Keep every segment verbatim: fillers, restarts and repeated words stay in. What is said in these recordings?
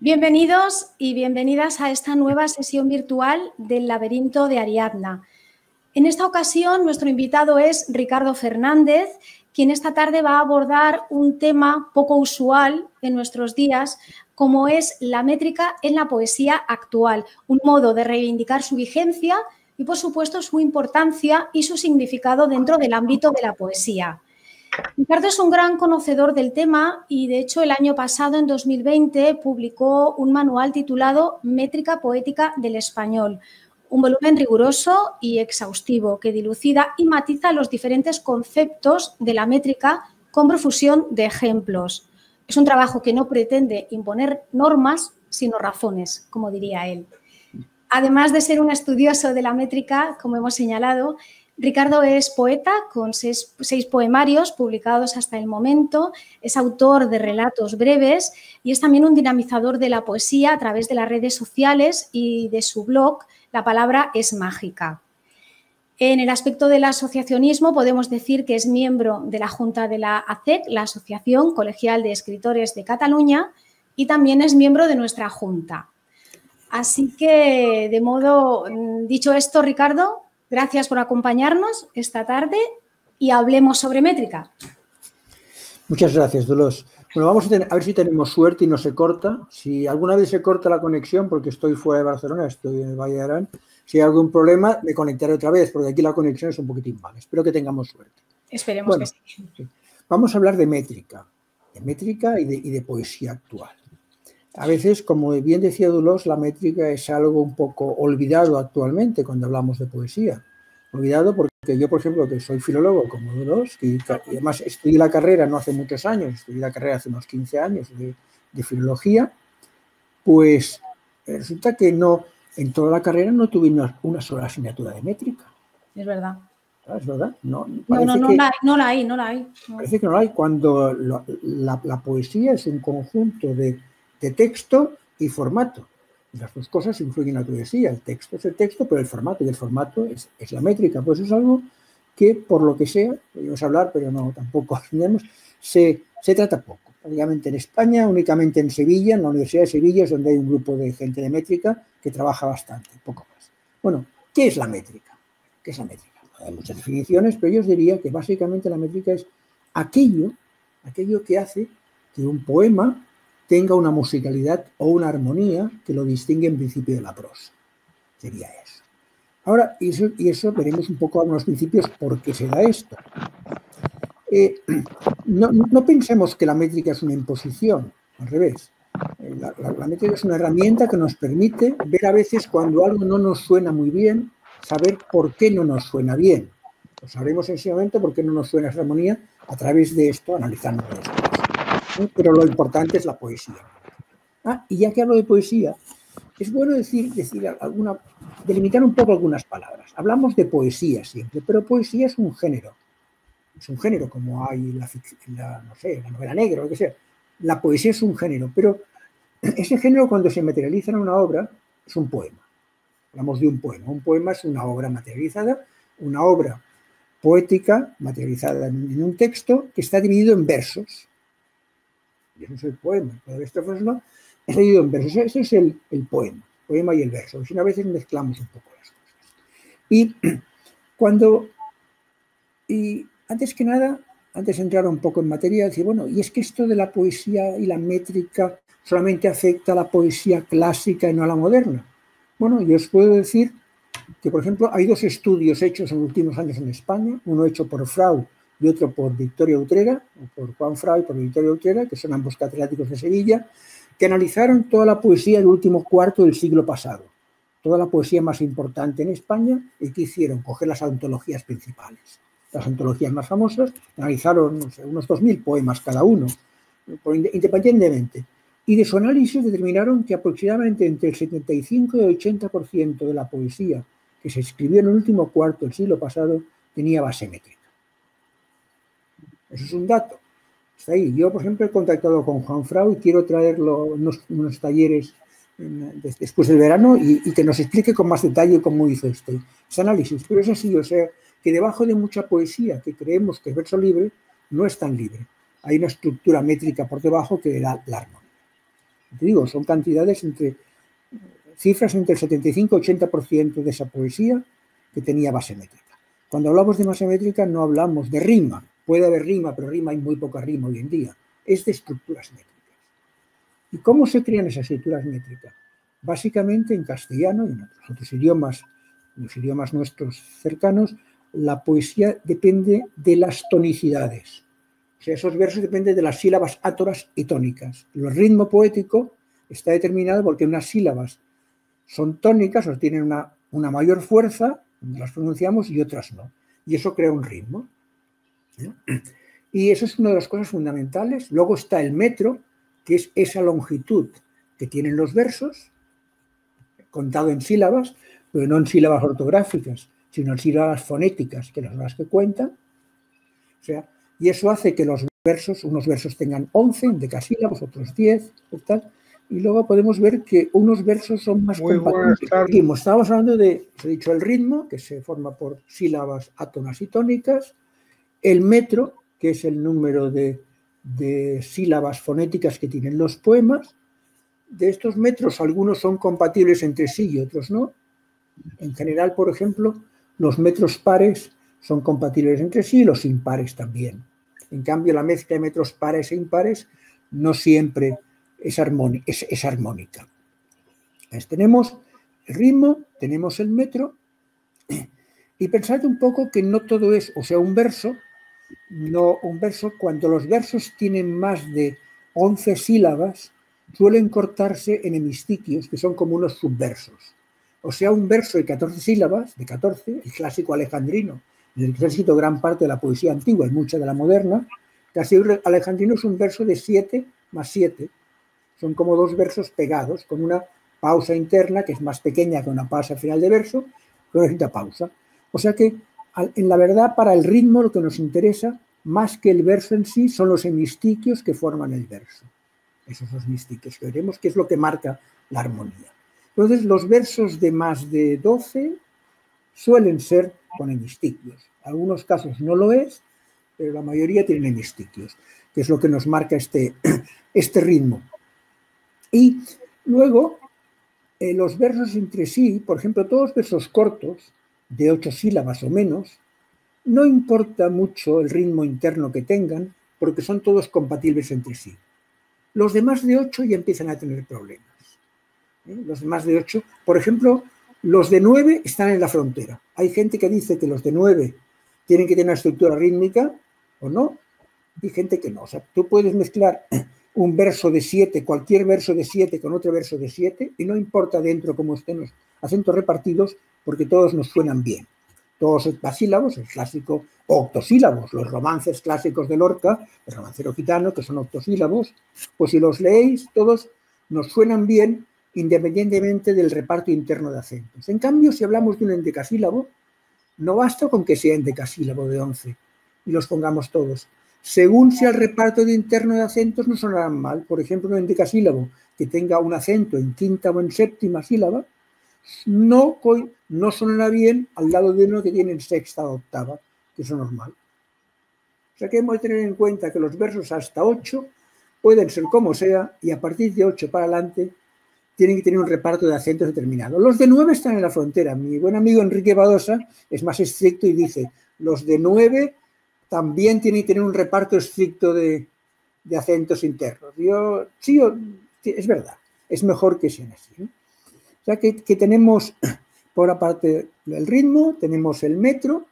Bienvenidos y bienvenidas a esta nueva sesión virtual del Laberinto de Ariadna. En esta ocasión, nuestro invitado es Ricardo Fernández, quien esta tarde va a abordar un tema poco usual en nuestros días, como es la métrica en la poesía actual, un modo de reivindicar su vigencia y, por supuesto, su importancia y su significado dentro del ámbito de la poesía. Ricardo es un gran conocedor del tema y, de hecho, el año pasado, en dos mil veinte, publicó un manual titulado Métrica poética del español, un volumen riguroso y exhaustivo que dilucida y matiza los diferentes conceptos de la métrica con profusión de ejemplos. Es un trabajo que no pretende imponer normas, sino razones, como diría él. Además de ser un estudioso de la métrica, como hemos señalado, Ricardo es poeta con seis, seis poemarios publicados hasta el momento, es autor de relatos breves y es también un dinamizador de la poesía a través de las redes sociales y de su blog La palabra es mágica. En el aspecto del asociacionismo podemos decir que es miembro de la Junta de la A C E C, la Asociación Colegial de Escritores de Cataluña, y también es miembro de nuestra Junta. Así que, de modo, dicho esto, Ricardo, gracias por acompañarnos esta tarde y hablemos sobre métrica. Muchas gracias, Dolores. Bueno, vamos a, tener, a ver si tenemos suerte y no se corta. Si alguna vez se corta la conexión, porque estoy fuera de Barcelona, estoy en el Valle de Arán, si hay algún problema, me conectaré otra vez, porque aquí la conexión es un poquitín mala. Espero que tengamos suerte. Esperemos bueno, que sí. sí. Vamos a hablar de métrica, de métrica y de, y de poesía actual. A veces, como bien decía Dolores, la métrica es algo un poco olvidado actualmente cuando hablamos de poesía. Olvidado porque yo, por ejemplo, que soy filólogo como Dolores, y además estudié la carrera no hace muchos años, estudié la carrera hace unos quince años de, de filología, pues resulta que no, en toda la carrera no tuve una, una sola asignatura de métrica. Es verdad. ¿Es verdad? No, no, no, no, que, la, no la hay, no la hay. No. Parece que no la hay cuando lo, la, la poesía es un conjunto de de texto y formato. Las dos cosas influyen en la poesía. El texto es el texto, pero el formato, y el formato es, es la métrica. Pues es algo que, por lo que sea, podemos hablar, pero no tampoco tenemos, se, se trata poco. Prácticamente en España, únicamente en Sevilla, en la Universidad de Sevilla, es donde hay un grupo de gente de métrica que trabaja bastante, poco más. Bueno, ¿qué es la métrica? ¿Qué es la métrica? Hay muchas definiciones, pero yo os diría que básicamente la métrica es aquello, aquello que hace que un poema tenga una musicalidad o una armonía que lo distingue en principio de la prosa. Sería eso. Ahora, y eso, y eso veremos un poco a unos principios por qué se da esto. Eh, no, no pensemos que la métrica es una imposición, al revés. La, la, la métrica es una herramienta que nos permite ver a veces cuando algo no nos suena muy bien, saber por qué no nos suena bien. Lo sabremos en ese momento por qué no nos suena esa armonía a través de esto, analizando esto. Pero lo importante es la poesía. Ah, y ya que hablo de poesía, es bueno decir, decir alguna, delimitar un poco algunas palabras. Hablamos de poesía siempre, pero poesía es un género. Es un género, como hay la, la, no sé, la novela negra, lo que sea. La poesía es un género, pero ese género, cuando se materializa en una obra, es un poema. Hablamos de un poema. Un poema es una obra materializada, una obra poética materializada en un texto que está dividido en versos. Y eso es el poema. Cada vez es leído en versos. Ese es el, el poema, el poema y el verso. Si no, a veces mezclamos un poco las cosas. Y cuando, y antes que nada, antes de entrar un poco en materia, decir, bueno, y es que esto de la poesía y la métrica solamente afecta a la poesía clásica y no a la moderna. Bueno, yo os puedo decir que, por ejemplo, hay dos estudios hechos en los últimos años en España, uno hecho por Frau y otro por Victoria Utrera, o por Juan Frau y por Victoria Utrera, que son ambos catedráticos de Sevilla, que analizaron toda la poesía del último cuarto del siglo pasado, toda la poesía más importante en España, y que hicieron coger las antologías principales, las antologías más famosas, analizaron no sé, unos dos mil poemas cada uno, independientemente, y de su análisis determinaron que aproximadamente entre el setenta y cinco y el ochenta por ciento de la poesía que se escribió en el último cuarto del siglo pasado tenía base métrica. Eso es un dato. Está ahí. Yo, por ejemplo, he contactado con Juan Frau y quiero traerlo unos, unos talleres en, después del verano y, y que nos explique con más detalle cómo hizo este, este análisis. Pero es así, o sea, que debajo de mucha poesía que creemos que es verso libre, no es tan libre. Hay una estructura métrica por debajo que da la armonía. Te digo, son cantidades entre, cifras entre el setenta y cinco y ochenta por ciento de esa poesía que tenía base métrica. Cuando hablamos de base métrica no hablamos de rima, puede haber rima, pero rima hay muy poca rima hoy en día, es de estructuras métricas. ¿Y cómo se crean esas estructuras métricas? Básicamente en castellano y en otros, otros idiomas, los idiomas nuestros cercanos, la poesía depende de las tonicidades. O sea, esos versos dependen de las sílabas átonas y tónicas. El ritmo poético está determinado porque unas sílabas son tónicas o tienen una, una mayor fuerza, las pronunciamos, y otras no. Y eso crea un ritmo. ¿Eh? Y eso es una de las cosas fundamentales. Luego está el metro, que es esa longitud que tienen los versos, contado en sílabas, pero no en sílabas ortográficas, sino en sílabas fonéticas, que son las que cuentan. O sea, y eso hace que los versos, unos versos tengan once decasílabos, otros diez, tal, y luego podemos ver que unos versos son más Muy compatibles. tardes. Estábamos hablando de, os he dicho, el ritmo, que se forma por sílabas átonas y tónicas, el metro, que es el número de, de sílabas fonéticas que tienen los poemas. De estos metros, algunos son compatibles entre sí y otros no. En general, por ejemplo, los metros pares son compatibles entre sí y los impares también. En cambio, la mezcla de metros pares e impares no siempre es, armónica. Es, es armónica. Entonces, tenemos el ritmo, tenemos el metro, y pensad un poco que no todo es, o sea, un verso, no un verso, cuando los versos tienen más de once sílabas, suelen cortarse en hemistiquios, que son como unos subversos. O sea, un verso de catorce sílabas, de catorce, el clásico alejandrino, en el que se ha escrito gran parte de la poesía antigua y mucha de la moderna, casi alejandrino es un verso de siete más siete. Son como dos versos pegados, con una pausa interna que es más pequeña que una pausa final de verso, pero necesita pausa. O sea que, en la verdad, para el ritmo lo que nos interesa, más que el verso en sí, son los hemistiquios que forman el verso. Esos son los hemistiquios que veremos, que es lo que marca la armonía. Entonces, los versos de más de doce suelen ser con hemistiquios. En algunos casos no lo es, pero la mayoría tienen hemistiquios, que es lo que nos marca este, este ritmo. Y luego, eh, los versos entre sí, por ejemplo, todos los versos cortos, de ocho sílabas o menos, no importa mucho el ritmo interno que tengan, porque son todos compatibles entre sí. Los de más de ocho ya empiezan a tener problemas. ¿Eh? Los de más de ocho, por ejemplo, los de nueve están en la frontera. Hay gente que dice que los de nueve tienen que tener una estructura rítmica o no, y gente que no. O sea, tú puedes mezclar un verso de siete, cualquier verso de siete con otro verso de siete, y no importa dentro cómo estén los acentos repartidos, porque todos nos suenan bien. Todos heptasílabos, el clásico, o octosílabos, los romances clásicos de Lorca, el romancero gitano, que son octosílabos, pues si los leéis, todos nos suenan bien, independientemente del reparto interno de acentos. En cambio, si hablamos de un endecasílabo, no basta con que sea endecasílabo de once y los pongamos todos. Según sea el reparto de interno de acentos, no sonarán mal. Por ejemplo, un endecasílabo que tenga un acento en quinta o en séptima sílaba, no, no sonará bien al lado de uno que tiene en sexta o octava, que es normal. O sea que hemos de tener en cuenta que los versos hasta ocho pueden ser como sea, y a partir de ocho para adelante tienen que tener un reparto de acentos determinado. Los de nueve están en la frontera. Mi buen amigo Enrique Badosa es más estricto y dice, los de nueve también tienen que tener un reparto estricto de, de acentos internos. Yo, sí, es verdad, es mejor que sean así, ¿no? O sea que, que tenemos, por aparte, el ritmo, tenemos el metro,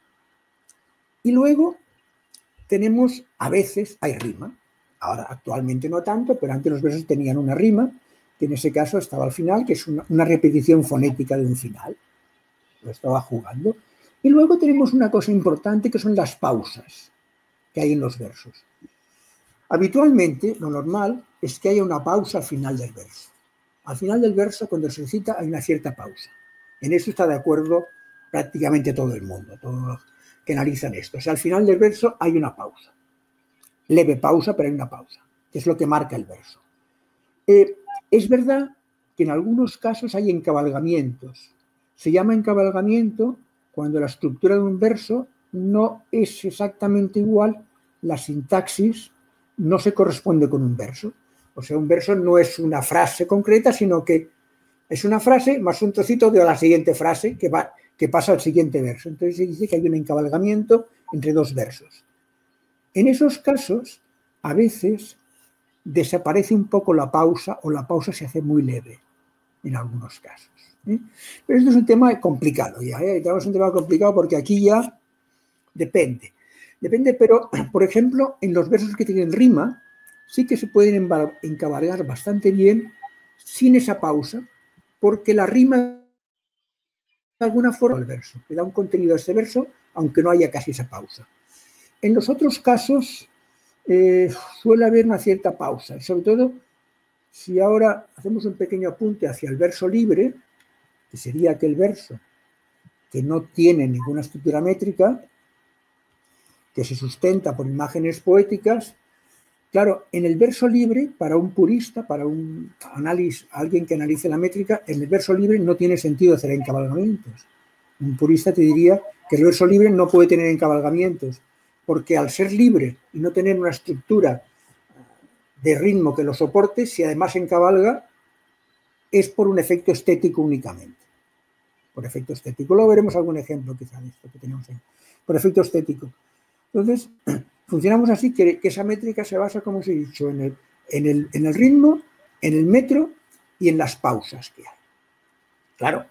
y luego tenemos, a veces, hay rima. Ahora, actualmente no tanto, pero antes los versos tenían una rima, que en ese caso estaba al final, que es una, una repetición fonética de un final. Lo estaba jugando. Y luego tenemos una cosa importante, que son las pausas que hay en los versos. Habitualmente, lo normal es que haya una pausa al final del verso. Al final del verso, cuando se cita, hay una cierta pausa. En eso está de acuerdo prácticamente todo el mundo, todos los que analizan esto. O sea, al final del verso hay una pausa. Leve pausa, pero hay una pausa, que es lo que marca el verso. Eh, es verdad que en algunos casos hay encabalgamientos. Se llama encabalgamiento cuando la estructura de un verso no es exactamente igual, la sintaxis no se corresponde con un verso. O sea, un verso no es una frase concreta, sino que es una frase más un trocito de la siguiente frase que, va, que pasa al siguiente verso. Entonces se dice que hay un encabalgamiento entre dos versos. En esos casos, a veces desaparece un poco la pausa o la pausa se hace muy leve, en algunos casos. ¿eh? Pero esto es un tema complicado ya, ¿eh? Es un tema complicado porque aquí ya depende. Depende, pero, por ejemplo, en los versos que tienen rima, sí que se pueden encabalgar bastante bien sin esa pausa, porque la rima de alguna forma el verso, le da un contenido a este verso, aunque no haya casi esa pausa. En los otros casos eh, suele haber una cierta pausa, sobre todo si ahora hacemos un pequeño apunte hacia el verso libre, que sería aquel verso que no tiene ninguna estructura métrica, que se sustenta por imágenes poéticas. Claro, en el verso libre, para un purista, para un análisis, alguien que analice la métrica, en el verso libre no tiene sentido hacer encabalgamientos. Un purista te diría que el verso libre no puede tener encabalgamientos, porque al ser libre y no tener una estructura de ritmo que lo soporte, si además encabalga, es por un efecto estético únicamente. Por efecto estético. Luego veremos algún ejemplo quizá de esto que tenemos ahí. Por efecto estético. Entonces, funcionamos así, que, que esa métrica se basa, como os he dicho, en el, en, el, en el ritmo, en el metro y en las pausas que hay. Claro,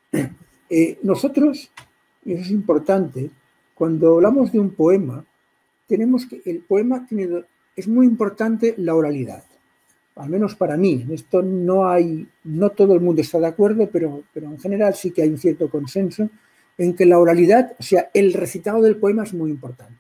eh, nosotros, y eso es importante, cuando hablamos de un poema, tenemos que, el poema tiene, es muy importante la oralidad, al menos para mí. En esto no hay, no todo el mundo está de acuerdo, pero, pero en general sí que hay un cierto consenso en que la oralidad, o sea, el recitado del poema es muy importante.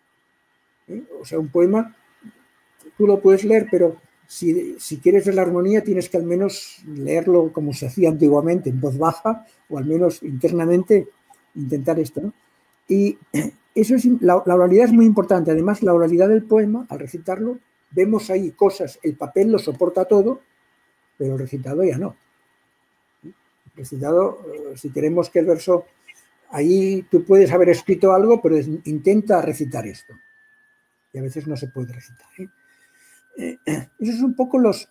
¿Eh? O sea, un poema, tú lo puedes leer, pero si, si quieres ver la armonía tienes que al menos leerlo como se hacía antiguamente, en voz baja, o al menos internamente intentar esto, ¿no? Y eso es, la, la oralidad es muy importante. Además, la oralidad del poema, al recitarlo, vemos ahí cosas, el papel lo soporta todo, pero el recitado ya no. El recitado, si queremos que el verso, ahí tú puedes haber escrito algo, pero es, intenta recitar esto. Y a veces no se puede recitar. ¿eh? Eh, esos son un poco los,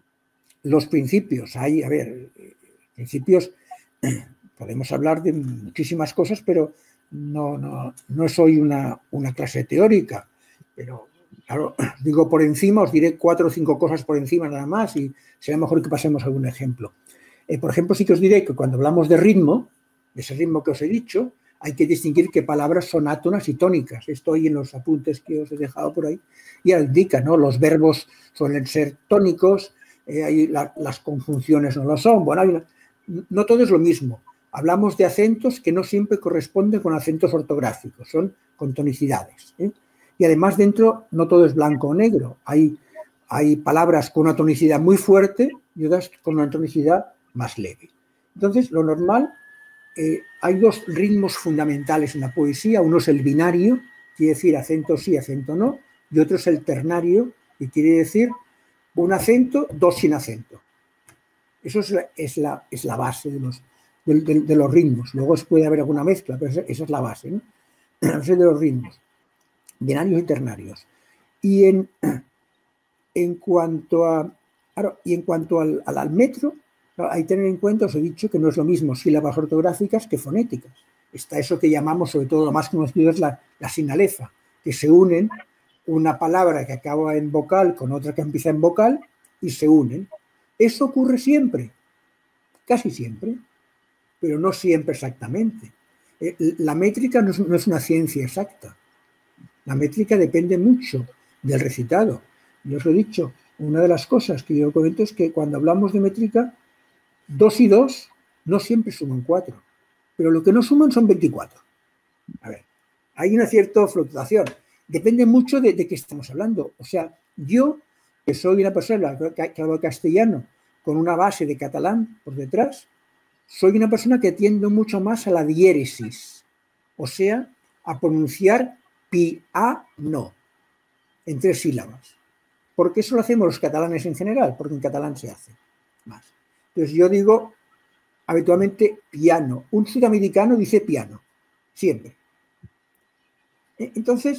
los principios. Hay, a ver, principios, podemos hablar de muchísimas cosas, pero no, no, no soy una, una clase teórica, pero claro, digo por encima, os diré cuatro o cinco cosas por encima nada más y será mejor que pasemos a algún ejemplo. Eh, por ejemplo, sí que os diré que cuando hablamos de ritmo, de ese ritmo que os he dicho, hay que distinguir qué palabras son átonas y tónicas. Esto ahí en los apuntes que os he dejado por ahí ya indica, ¿no? Los verbos suelen ser tónicos, eh, hay la, las conjunciones no lo son. Bueno, hay una, no todo es lo mismo. Hablamos de acentos que no siempre corresponden con acentos ortográficos, son con tonicidades. ¿eh? Y además dentro no todo es blanco o negro. Hay, hay palabras con una tonicidad muy fuerte y otras con una tonicidad más leve. Entonces, lo normal, eh, hay dos ritmos fundamentales en la poesía. Uno es el binario, quiere decir acento sí, acento no, y otro es el ternario, que quiere decir un acento, dos sin acento. Eso es la, es la, es la base de los, de, de, de los ritmos. Luego puede haber alguna mezcla, pero esa, esa es la base, ¿no? La base de los ritmos, binarios y ternarios. Y en, en cuanto a, claro, y en cuanto al, al, al metro, hay que tener en cuenta, os he dicho que no es lo mismo sílabas ortográficas que fonéticas. Está eso que llamamos, sobre todo lo más conocido es la, la sinalefa, que se unen una palabra que acaba en vocal con otra que empieza en vocal y se unen. Eso ocurre siempre, casi siempre, pero no siempre exactamente. La métrica no es, no es una ciencia exacta. La métrica depende mucho del recitado. Yo os he dicho, una de las cosas que yo comento es que cuando hablamos de métrica, dos y dos no siempre suman cuatro, pero lo que no suman son veinticuatro. A ver, hay una cierta fluctuación. Depende mucho de, de qué estamos hablando. O sea, yo, que soy una persona que hablo castellano con una base de catalán por detrás, soy una persona que tiende mucho más a la diéresis, o sea, a pronunciar pi, a, no, en tres sílabas. ¿Por qué eso lo hacemos los catalanes en general? Porque en catalán se hace más. Entonces yo digo habitualmente piano. Un sudamericano dice piano, siempre. Entonces,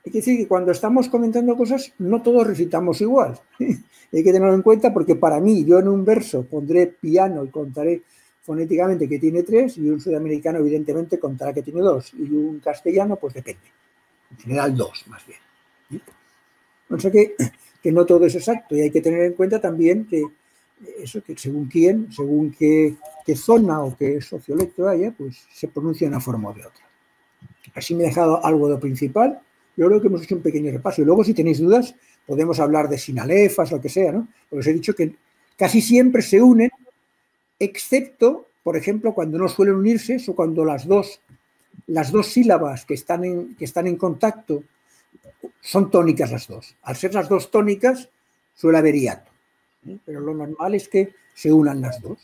Hay que decir que cuando estamos comentando cosas, no todos recitamos igual. Hay que tenerlo en cuenta porque para mí, yo en un verso pondré piano y contaré fonéticamente que tiene tres, y un sudamericano evidentemente contará que tiene dos, y un castellano pues depende. En general dos, más bien. O sea que, que no todo es exacto, y hay que tener en cuenta también que eso, que según quién, según qué, qué zona o qué sociolecto haya, pues se pronuncia de una forma o de otra. Así me he dejado algo de lo principal. Yo creo que hemos hecho un pequeño repaso. Y luego, si tenéis dudas, podemos hablar de sinalefas o lo que sea, ¿no? Porque os he dicho que casi siempre se unen, excepto, por ejemplo, cuando no suelen unirse, o cuando las dos, las dos sílabas que están, en, que están en contacto son tónicas las dos. Al ser las dos tónicas, suele haber hiato. ¿eh? Pero lo normal es que se unan las dos.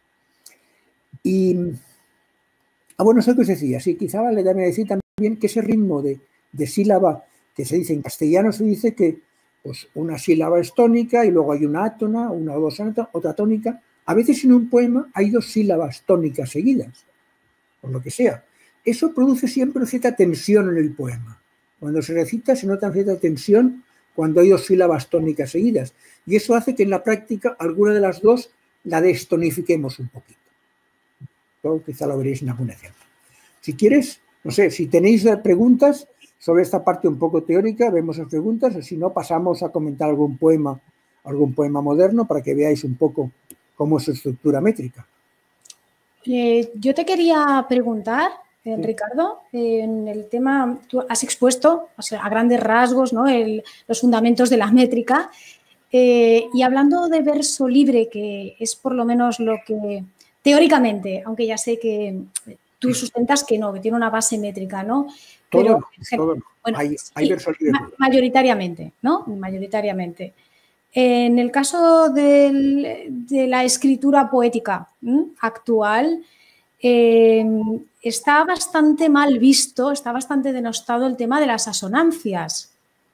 Y, ah, bueno, eso que os decía, sí, quizá vale también decir también que ese ritmo de, de sílaba que se dice en castellano, se dice que pues, una sílaba es tónica y luego hay una átona, una o dos átonas, otra tónica. A veces en un poema hay dos sílabas tónicas seguidas, por lo que sea. Eso produce siempre cierta tensión en el poema. Cuando se recita se nota cierta tensión cuando hay dos sílabas tónicas seguidas. Y eso hace que en la práctica alguna de las dos la destonifiquemos un poquito. Luego quizá lo veréis en algún ejemplo. Si quieres, no sé, si tenéis preguntas sobre esta parte un poco teórica, vemos las preguntas, o si no, pasamos a comentar algún poema, algún poema moderno para que veáis un poco cómo es su estructura métrica. Eh, yo te quería preguntar, eh, sí. Ricardo, eh, en el tema, tú has expuesto o sea, a grandes rasgos, ¿no? el, los fundamentos de la métrica, eh, y hablando de verso libre, que es por lo menos lo que teóricamente, aunque ya sé que tú sustentas que no, que tiene una base métrica, ¿no? Pero, todo, todo. Bueno, hay, sí, hay verso libre. Ma mayoritariamente, ¿no? Mayoritariamente. En el caso del, de la escritura poética ¿m? actual, eh, está bastante mal visto, está bastante denostado el tema de las asonancias,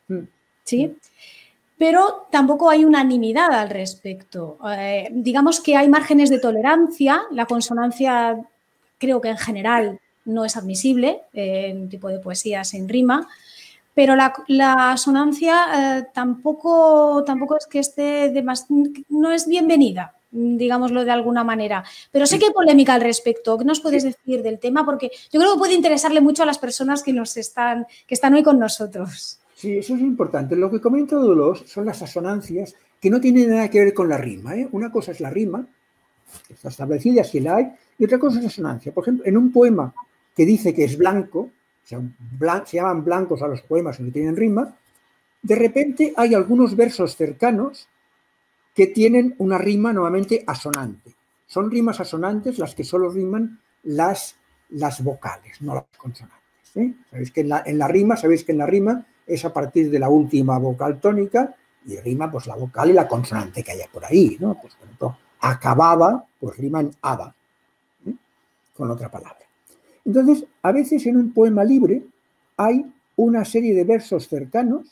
¿sí? Pero tampoco hay unanimidad al respecto. Eh, digamos que hay márgenes de tolerancia, la consonancia creo que en general no es admisible en un tipo de poesía sin rima, pero la, la asonancia eh, tampoco, tampoco es que esté de más, no es bienvenida, digámoslo de alguna manera. Pero sé que hay polémica al respecto. ¿Qué nos puedes decir del tema? Porque yo creo que puede interesarle mucho a las personas que, nos están, que están hoy con nosotros. Sí, eso es importante. Lo que comenta Dolors son las asonancias que no tienen nada que ver con la rima. ¿eh? Una cosa es la rima, que está establecida, si la hay, y otra cosa es la asonancia. Por ejemplo, en un poema que dice que es blanco, o sea, blan se llaman blancos a los poemas que no tienen rima, de repente hay algunos versos cercanos que tienen una rima nuevamente asonante. Son rimas asonantes las que solo riman las, las vocales, no las consonantes. ¿eh? Sabéis que en la, en la rima, sabéis que en la rima es a partir de la última vocal tónica y rima pues la vocal y la consonante que haya por ahí, ¿no? Pues por ejemplo, acababa, pues rima en aba, ¿eh? con otra palabra. Entonces, a veces en un poema libre hay una serie de versos cercanos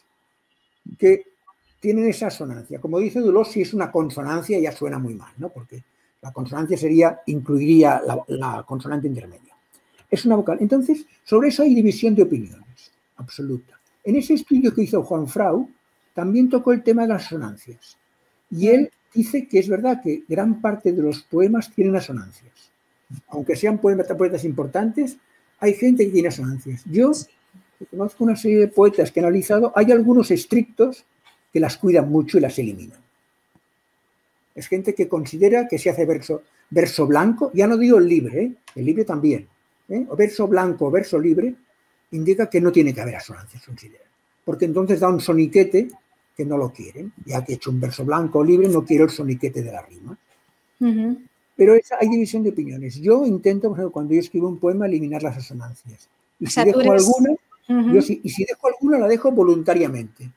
que tienen esa asonancia. Como dice Dolors, si es una consonancia ya suena muy mal, ¿no? Porque la consonancia sería, incluiría la, la consonante intermedia. Es una vocal. Entonces, sobre eso hay división de opiniones, absoluta. En ese estudio que hizo Juan Frau, también tocó el tema de las asonancias. Y él dice que es verdad que gran parte de los poemas tienen asonancias. Aunque sean poemas, poetas importantes, hay gente que tiene asonancias. Yo conozco una serie de poetas que he analizado, hay algunos estrictos que las cuidan mucho y las eliminan. Es gente que considera que se hace verso, verso blanco, ya no digo el libre, ¿eh? el libre también, ¿eh? o verso blanco o verso libre, indica que no tiene que haber asonancias, considera. Porque entonces da un soniquete que no lo quieren. Ya que he hecho un verso blanco o libre, no quiero el soniquete de la rima. Uh-huh. Pero esa, hay división de opiniones. Yo intento, por ejemplo, cuando yo escribo un poema, eliminar las asonancias. Y o si sea, dejo eres... alguna, uh-huh. yo si, y si dejo alguna, la dejo voluntariamente.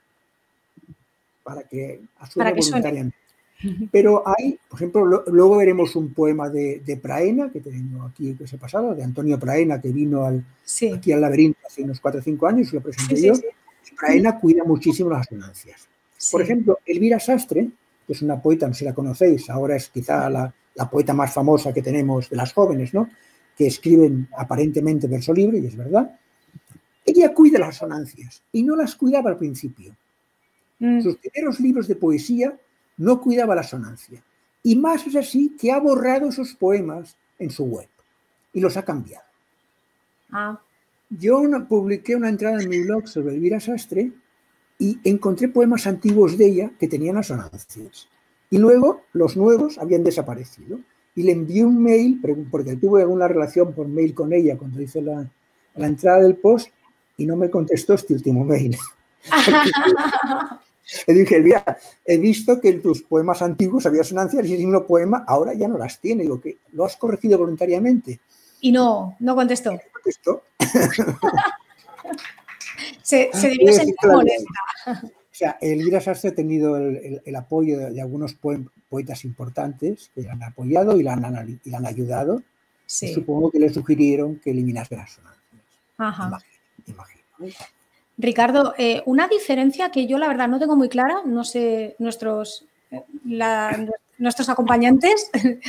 Para que asume para que voluntariamente. Suene. Pero hay, por ejemplo, lo, luego veremos un poema de, de Praena, que tengo aquí que se ha pasado, de Antonio Praena, que vino al, sí. aquí al laberinto hace unos cuatro o cinco años, lo presenté sí, yo. Sí, sí. Praena cuida muchísimo las asonancias. Sí. Por ejemplo, Elvira Sastre, que es una poeta, no sé si la conocéis, ahora es quizá la, la poeta más famosa que tenemos de las jóvenes, ¿no? Que escriben aparentemente verso libre, y es verdad. ella cuida las sonancias y no las cuidaba al principio. Mm. Sus primeros libros de poesía no cuidaba la sonancia. Y más es así que ha borrado esos poemas en su web y los ha cambiado. Ah. Yo una, publiqué una entrada en mi blog sobre Elvira Sastre y encontré poemas antiguos de ella que tenían asonancias. Y luego los nuevos habían desaparecido. Y le envié un mail, porque tuve alguna relación por mail con ella cuando hice la, la entrada del post, y no me contestó este último mail. Le dije, Elvira, he visto que en tus poemas antiguos había asonancias y en un poema ahora ya no las tiene. Digo, que ¿lo has corregido voluntariamente? Y no, no contestó. No contestó. se, se debió sentir molesta. O sea, Elvira Sastre ha tenido el, el, el apoyo de, de algunos poetas importantes que la han apoyado y la han, y la han ayudado. Sí. Y supongo que le sugirieron que eliminase las sonancias. Ajá. Imagino, imagino. Ricardo, eh, una diferencia que yo la verdad no tengo muy clara, no sé nuestros, la, nuestros acompañantes,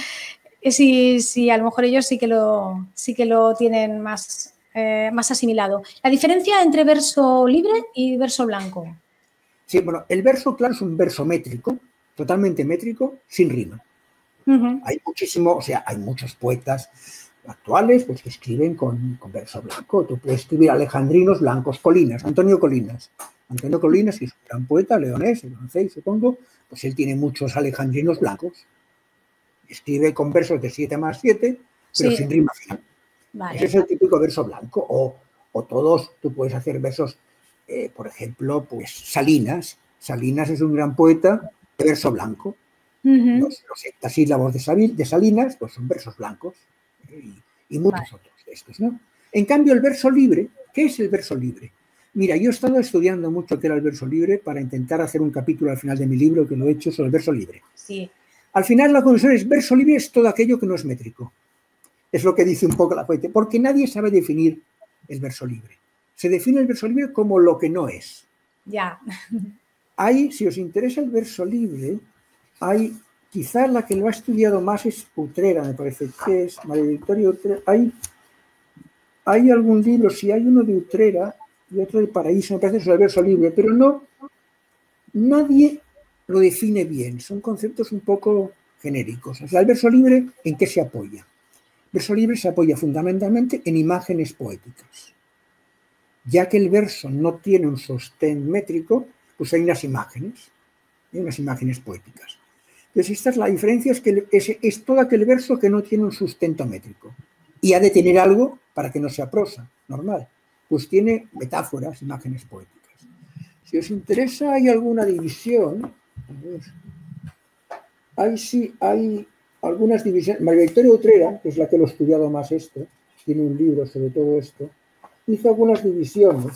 si, si a lo mejor ellos sí que lo, sí que lo tienen más, eh, más asimilado. La diferencia entre verso libre y verso blanco. Sí, bueno, el verso claro es un verso métrico, totalmente métrico, sin rima. Uh-huh. Hay muchísimo, o sea, hay muchos poetas actuales pues, que escriben con, con verso blanco. Tú puedes escribir alejandrinos blancos, Colinas, Antonio Colinas. Antonio Colinas, que es un gran poeta, leonés, lo conocéis, supongo, pues él tiene muchos alejandrinos blancos. Escribe con versos de siete más siete, pero sí. sin rima final. Vale. Ese es el típico verso blanco. O, o todos, tú puedes hacer versos, eh, por ejemplo, pues Salinas. Salinas es un gran poeta de verso blanco. Uh-huh. Los, los hectasílabos de, de Salinas pues son versos blancos. Y, y muchos vale. otros de estos, ¿no? En cambio, el verso libre, ¿qué es el verso libre? Mira, yo he estado estudiando mucho qué era el verso libre para intentar hacer un capítulo al final de mi libro que lo he hecho sobre el verso libre. Sí. Al final la conclusión es verso libre es todo aquello que no es métrico. Es lo que dice un poco la fuente, porque nadie sabe definir el verso libre. Se define el verso libre como lo que no es. Ya. Hay, si os interesa el verso libre, hay... Quizás la que lo ha estudiado más es Utrera, me parece que es María Victoria Utrera. Hay, hay algún libro, si hay uno de Utrera y otro de Paraíso, me parece sobre el verso libre, pero no, nadie lo define bien. Son conceptos un poco genéricos. O sea, el verso libre, ¿en qué se apoya? El verso libre se apoya fundamentalmente en imágenes poéticas. Ya que el verso no tiene un sostén métrico, pues hay unas imágenes, hay unas imágenes poéticas. Entonces, esta es la diferencia, es que es, es todo aquel verso que no tiene un sustento métrico. Y ha de tener algo para que no sea prosa, normal. Pues tiene metáforas, imágenes poéticas. Si os interesa, hay alguna división. A ver, hay, sí, hay algunas divisiones. María Victoria Utrera, que es la que lo ha estudiado más esto, tiene un libro sobre todo esto, hizo algunas divisiones.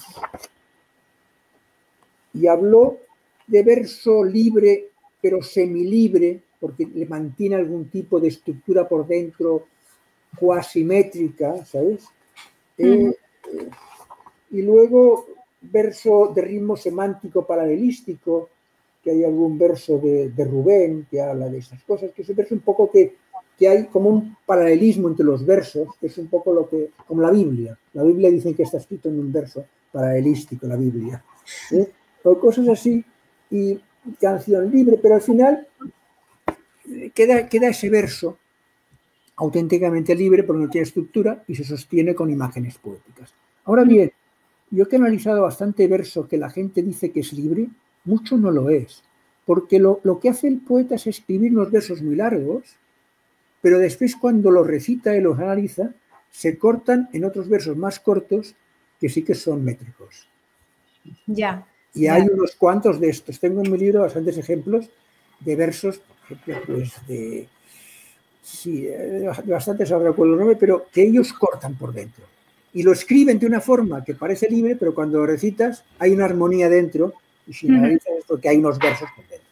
Y habló de verso libre, pero semilibre, porque le mantiene algún tipo de estructura por dentro cuasimétrica, ¿sabes? Uh-huh. eh, eh, y luego verso de ritmo semántico paralelístico, que hay algún verso de, de Rubén que habla de estas cosas, que es un verso un poco que, que hay como un paralelismo entre los versos, que es un poco lo que, como la Biblia. La Biblia dicen que está escrito en un verso paralelístico, la Biblia. ¿eh? O cosas así, y canción libre, pero al final queda, queda ese verso auténticamente libre porque no tiene estructura y se sostiene con imágenes poéticas. Ahora bien, yo que he analizado bastante verso que la gente dice que es libre, mucho no lo es, porque lo, lo que hace el poeta es escribir unos versos muy largos, pero después cuando los recita y los analiza, se cortan en otros versos más cortos que sí que son métricos. Ya. Y hay unos cuantos de estos. Tengo en mi libro bastantes ejemplos de versos, por ejemplo, pues de, sí, de bastantes, ahora recuerdo el nombre, pero que ellos cortan por dentro. Y lo escriben de una forma que parece libre, pero cuando lo recitas hay una armonía dentro, y si lo analizas es porque hay unos versos por dentro.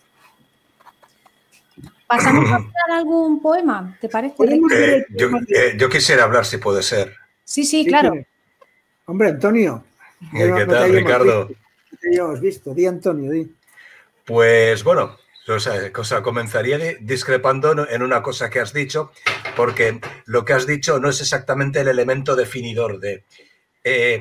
¿Pasamos a hablar algún poema? ¿Te parece? Eh, yo, eh, yo quisiera hablar, si puede ser. Sí, sí, sí claro. ¿Quién? Hombre, Antonio. ¿Qué no, tal, no Ricardo? Visto, no te habíamos visto. Di, Antonio, di. Pues, bueno, o sea, cosa, comenzaría discrepando en una cosa que has dicho, porque lo que has dicho no es exactamente el elemento definidor de... Eh,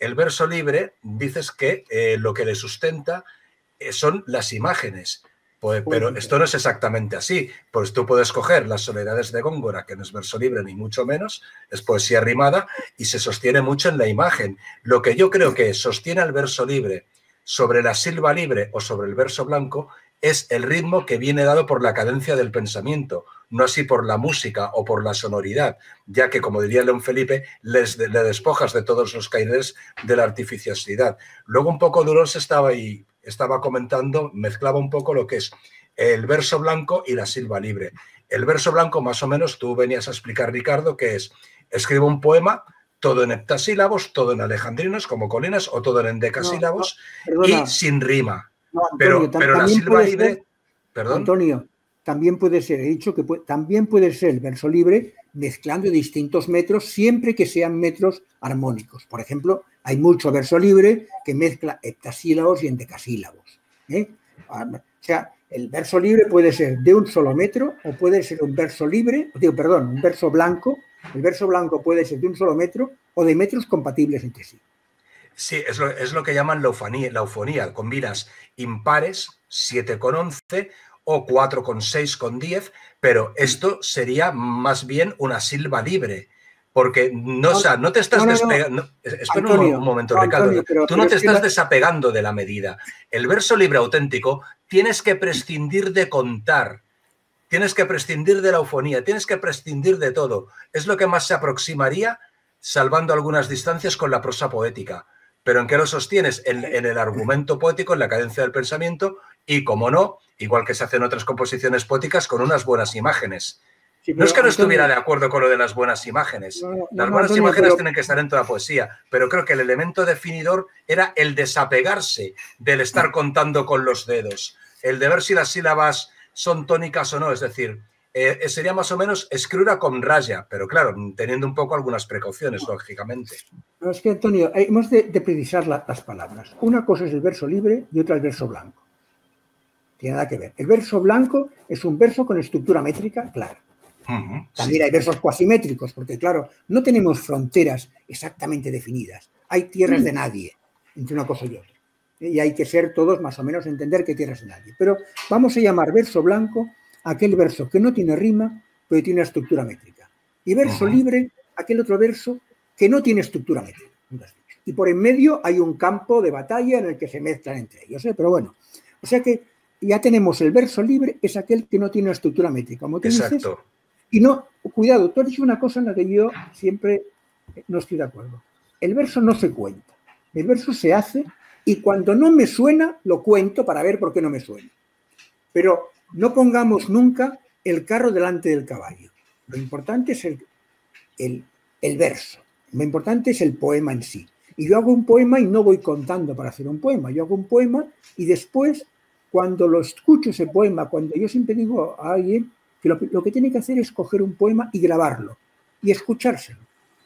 el verso libre dices que eh, lo que le sustenta eh, son las imágenes. Pues, pero esto no es exactamente así. Pues tú puedes coger Las soledades de Góngora, que no es verso libre ni mucho menos, es poesía rimada y se sostiene mucho en la imagen. Lo que yo creo que sostiene al verso libre sobre la silba libre o sobre el verso blanco es el ritmo que viene dado por la cadencia del pensamiento, no así por la música o por la sonoridad, ya que, como diría León Felipe, les, le despojas de todos los caíres de la artificiosidad. Luego un poco Dolors estaba ahí, estaba comentando, mezclaba un poco lo que es el verso blanco y la silba libre. El verso blanco, más o menos, tú venías a explicar, Ricardo, que es, escribo un poema, todo en heptasílabos, todo en alejandrinos, como colinas, o todo en endecasílabos, no, no, y sin rima. No, Antonio, pero, pero la silba libre... Ser, ¿Perdón? Antonio, también puede ser, he dicho que puede, también puede ser el verso libre mezclando distintos metros, siempre que sean metros armónicos. Por ejemplo, hay mucho verso libre que mezcla heptasílabos y endecasílabos, ¿eh? O sea, el verso libre puede ser de un solo metro o puede ser un verso libre, digo, perdón, un verso blanco. El verso blanco puede ser de un solo metro o de metros compatibles entre sí. Sí, es lo, es lo que llaman la eufonía, la eufonía. Combinas impares, siete con once o cuatro con seis con diez, pero esto sería más bien una silba libre, porque no, o sea, no te estás no, no, despegando... No. Espera un, un momento, no, Ricardo. Antonio, pero, Tú no te estás la... desapegando de la medida. El verso libre auténtico tienes que prescindir de contar, tienes que prescindir de la eufonía, tienes que prescindir de todo. Es lo que más se aproximaría, salvando algunas distancias, con la prosa poética. Pero ¿en qué lo sostienes? En, en el argumento poético, en la cadencia del pensamiento y, como no, igual que se hacen otras composiciones poéticas, con unas buenas imágenes. Sí, no es que no Antonio, estuviera de acuerdo con lo de las buenas imágenes. No, no, las buenas Antonio, imágenes pero... tienen que estar en toda poesía, pero creo que el elemento definidor era el desapegarse del estar contando con los dedos, el de ver si las sílabas son tónicas o no, es decir... Eh, sería más o menos escritura con raya, pero claro, teniendo un poco algunas precauciones, lógicamente. No, es que, Antonio, hemos de, de precisar la, las palabras. Una cosa es el verso libre y otra el verso blanco. Tiene nada que ver. El verso blanco es un verso con estructura métrica clara. Uh-huh, También sí. hay versos cuasimétricos, porque, claro, no tenemos fronteras exactamente definidas. Hay tierras uh-huh. de nadie entre una cosa y otra. Y hay que ser todos más o menos entender qué tierras de nadie. Pero vamos a llamar verso blanco aquel verso que no tiene rima, pero tiene una estructura métrica. Y verso uh-huh. libre, aquel otro verso que no tiene estructura métrica. Y por en medio hay un campo de batalla en el que se mezclan entre ellos. ¿eh? Pero bueno, o sea que ya tenemos el verso libre, es aquel que no tiene una estructura métrica. Como tú Exacto. dices, y no, cuidado, tú has dicho una cosa en la que yo siempre no estoy de acuerdo. El verso no se cuenta. El verso se hace y cuando no me suena, lo cuento para ver por qué no me suena. Pero no pongamos nunca el carro delante del caballo. Lo importante es el, el, el verso. Lo importante es el poema en sí. Y yo hago un poema y no voy contando para hacer un poema. Yo hago un poema y después, cuando lo escucho ese poema, cuando yo siempre digo a alguien que lo, lo que tiene que hacer es coger un poema y grabarlo y escuchárselo.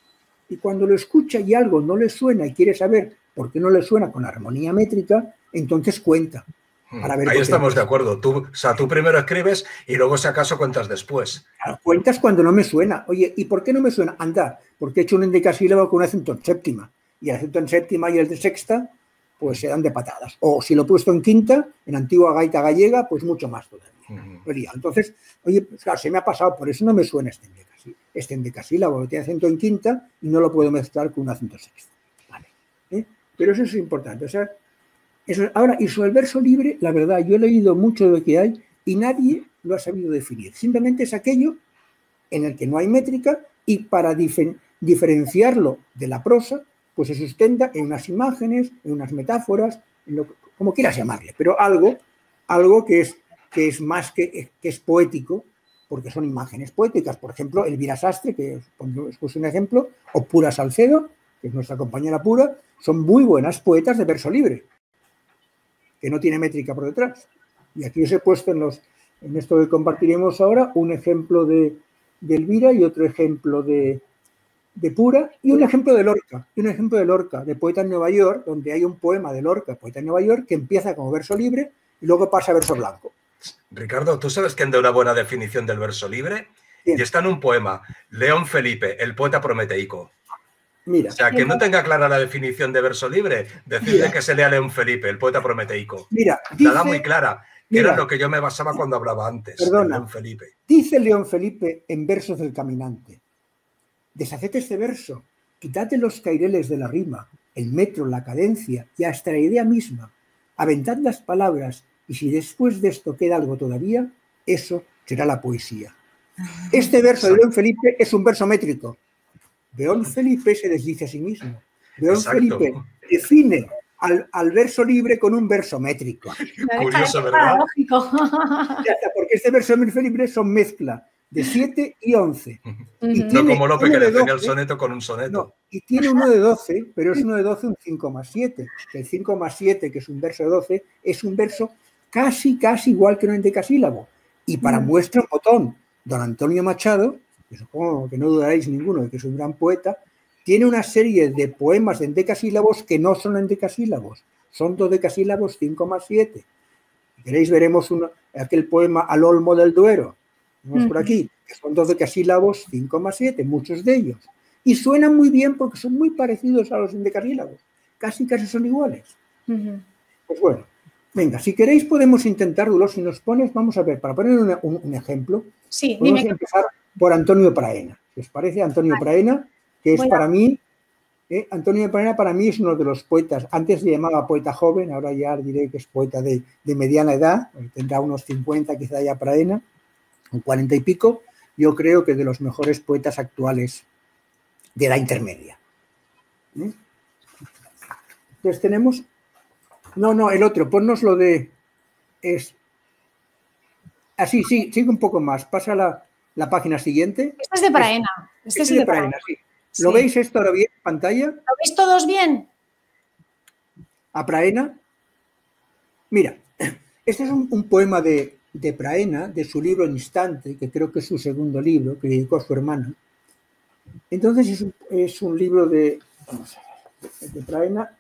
Y cuando lo escucha y algo no le suena y quiere saber por qué no le suena con armonía métrica, entonces cuenta. Para ver Ahí estamos de acuerdo. Tú, o sea, tú primero escribes y luego, si acaso, cuentas después. Claro, cuentas cuando no me suena. Oye, ¿y por qué no me suena? Anda, porque he hecho un endecasílabo con un acento en séptima. Y el acento en séptima y el de sexta, pues se dan de patadas. O si lo he puesto en quinta, en antigua gaita gallega, pues mucho más todavía. Uh-huh. Entonces, oye, pues claro, se me ha pasado, por eso no me suena este endecasílabo. Este endecasílabo tiene acento en quinta y no lo puedo mezclar con un acento sexta. Vale. ¿Eh? Pero eso es importante. O sea, Eso, ahora, y sobre el verso libre, la verdad, yo he leído mucho de lo que hay y nadie lo ha sabido definir. Simplemente es aquello en el que no hay métrica y para difer diferenciarlo de la prosa, pues se sustenta en unas imágenes, en unas metáforas, en lo, como quieras llamarle, pero algo, algo que, es, que es más que, que es poético, porque son imágenes poéticas. Por ejemplo, Elvira Sastre, que os puse un ejemplo, o Pura Salcedo, que es nuestra compañera Pura, son muy buenas poetas de verso libre, que no tiene métrica por detrás. Y aquí os he puesto en, los, en esto que compartiremos ahora un ejemplo de, de Elvira y otro ejemplo de, de Pura y un ejemplo de Lorca, y un ejemplo de Lorca, de Poeta en Nueva York, donde hay un poema de Lorca, Poeta en Nueva York, que empieza como verso libre y luego pasa a verso blanco. Ricardo, ¿tú sabes quién da una buena definición del verso libre? Bien. Y está en un poema, León Felipe, el poeta prometeico. Mira. O sea, que no tenga clara la definición de verso libre, decirle Mira. que se lea León Felipe, el poeta prometeico. Mira, la da dice, muy clara, que mira, era lo que yo me basaba cuando hablaba antes, perdona, de León Felipe. Dice León Felipe en versos del caminante: deshaced este verso, quitad de los caireles de la rima, el metro, la cadencia y hasta la idea misma, aventad las palabras, y si después de esto queda algo todavía, eso será la poesía. Este verso de León Felipe es un verso métrico. León Felipe se desdice a sí mismo. León Felipe define al, al verso libre con un verso métrico. Curioso, ¿verdad? Ya está, porque este verso libre son mezcla de siete y once. Y no como Lope, que le enseña el doce, soneto con un soneto. No, y tiene uno de doce, pero es uno de doce un cinco más siete. El cinco más siete, que es un verso de doce, es un verso casi, casi igual que un endecasílabo. Y para muestra un botón, don Antonio Machado, que supongo que no dudaréis ninguno de que es un gran poeta, tiene una serie de poemas de endecasílabos que no son endecasílabos, son dodecasílabos cinco más siete. Si queréis veremos uno, aquel poema Al Olmo del Duero, vemos por aquí, que son dodecasílabos cinco más siete, muchos de ellos. Y suenan muy bien porque son muy parecidos a los endecasílabos, casi casi son iguales. Uh-huh. Pues bueno, venga, si queréis podemos intentar, Dolor, si nos pones, vamos a ver, para poner una, un, un ejemplo, sí, podemos dime. empezar por Antonio Praena. ¿Qué os parece Antonio vale. Praena? Que es bueno. para mí, eh, Antonio Praena para mí es uno de los poetas, antes le llamaba poeta joven, ahora ya diré que es poeta de, de mediana edad, tendrá unos cincuenta quizá ya Praena, o cuarenta y pico, yo creo que de los mejores poetas actuales de la intermedia. ¿Eh? Entonces tenemos, no, no, el otro, ponnos lo de, es, así, sí, sigue un poco más, pasa la, la página siguiente. Este es de Praena. Este, este es de Praena, Praena, sí. ¿Lo sí. veis esto ahora bien en pantalla? ¿Lo veis todos bien? A Praena. Mira, este es un, un poema de, de Praena, de su libro Instante, que creo que es su segundo libro, que dedicó a su hermana. Entonces es un, es un libro de, vamos a ver, de Praena.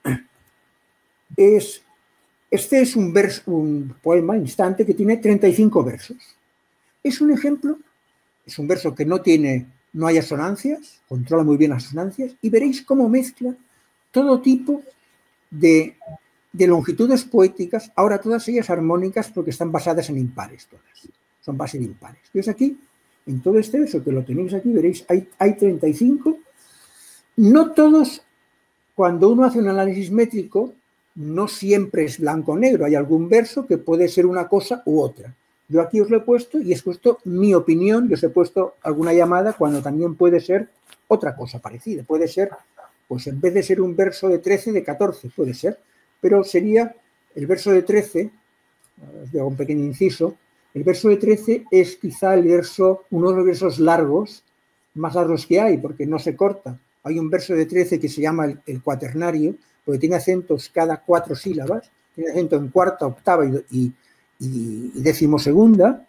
Es, este es un, verso, un poema, Instante, que tiene treinta y cinco versos. Es un ejemplo, es un verso que no tiene... no hay asonancias, controla muy bien las asonancias, y veréis cómo mezcla todo tipo de, de longitudes poéticas, ahora todas ellas armónicas porque están basadas en impares todas, son base de impares. Entonces aquí, en todo este verso que lo tenéis aquí, veréis, hay, hay treinta y cinco, no todos, cuando uno hace un análisis métrico, no siempre es blanco o negro, hay algún verso que puede ser una cosa u otra. Yo aquí os lo he puesto y he puesto mi opinión, yo os he puesto alguna llamada cuando también puede ser otra cosa parecida. Puede ser, pues en vez de ser un verso de trece, de catorce, puede ser. Pero sería el verso de trece, os hago un pequeño inciso, el verso de trece es quizá el verso, uno de los versos largos, más largos que hay, porque no se corta. Hay un verso de trece que se llama el, el cuaternario, porque tiene acentos cada cuatro sílabas, tiene acento en cuarta, octava y, y y decimosegunda,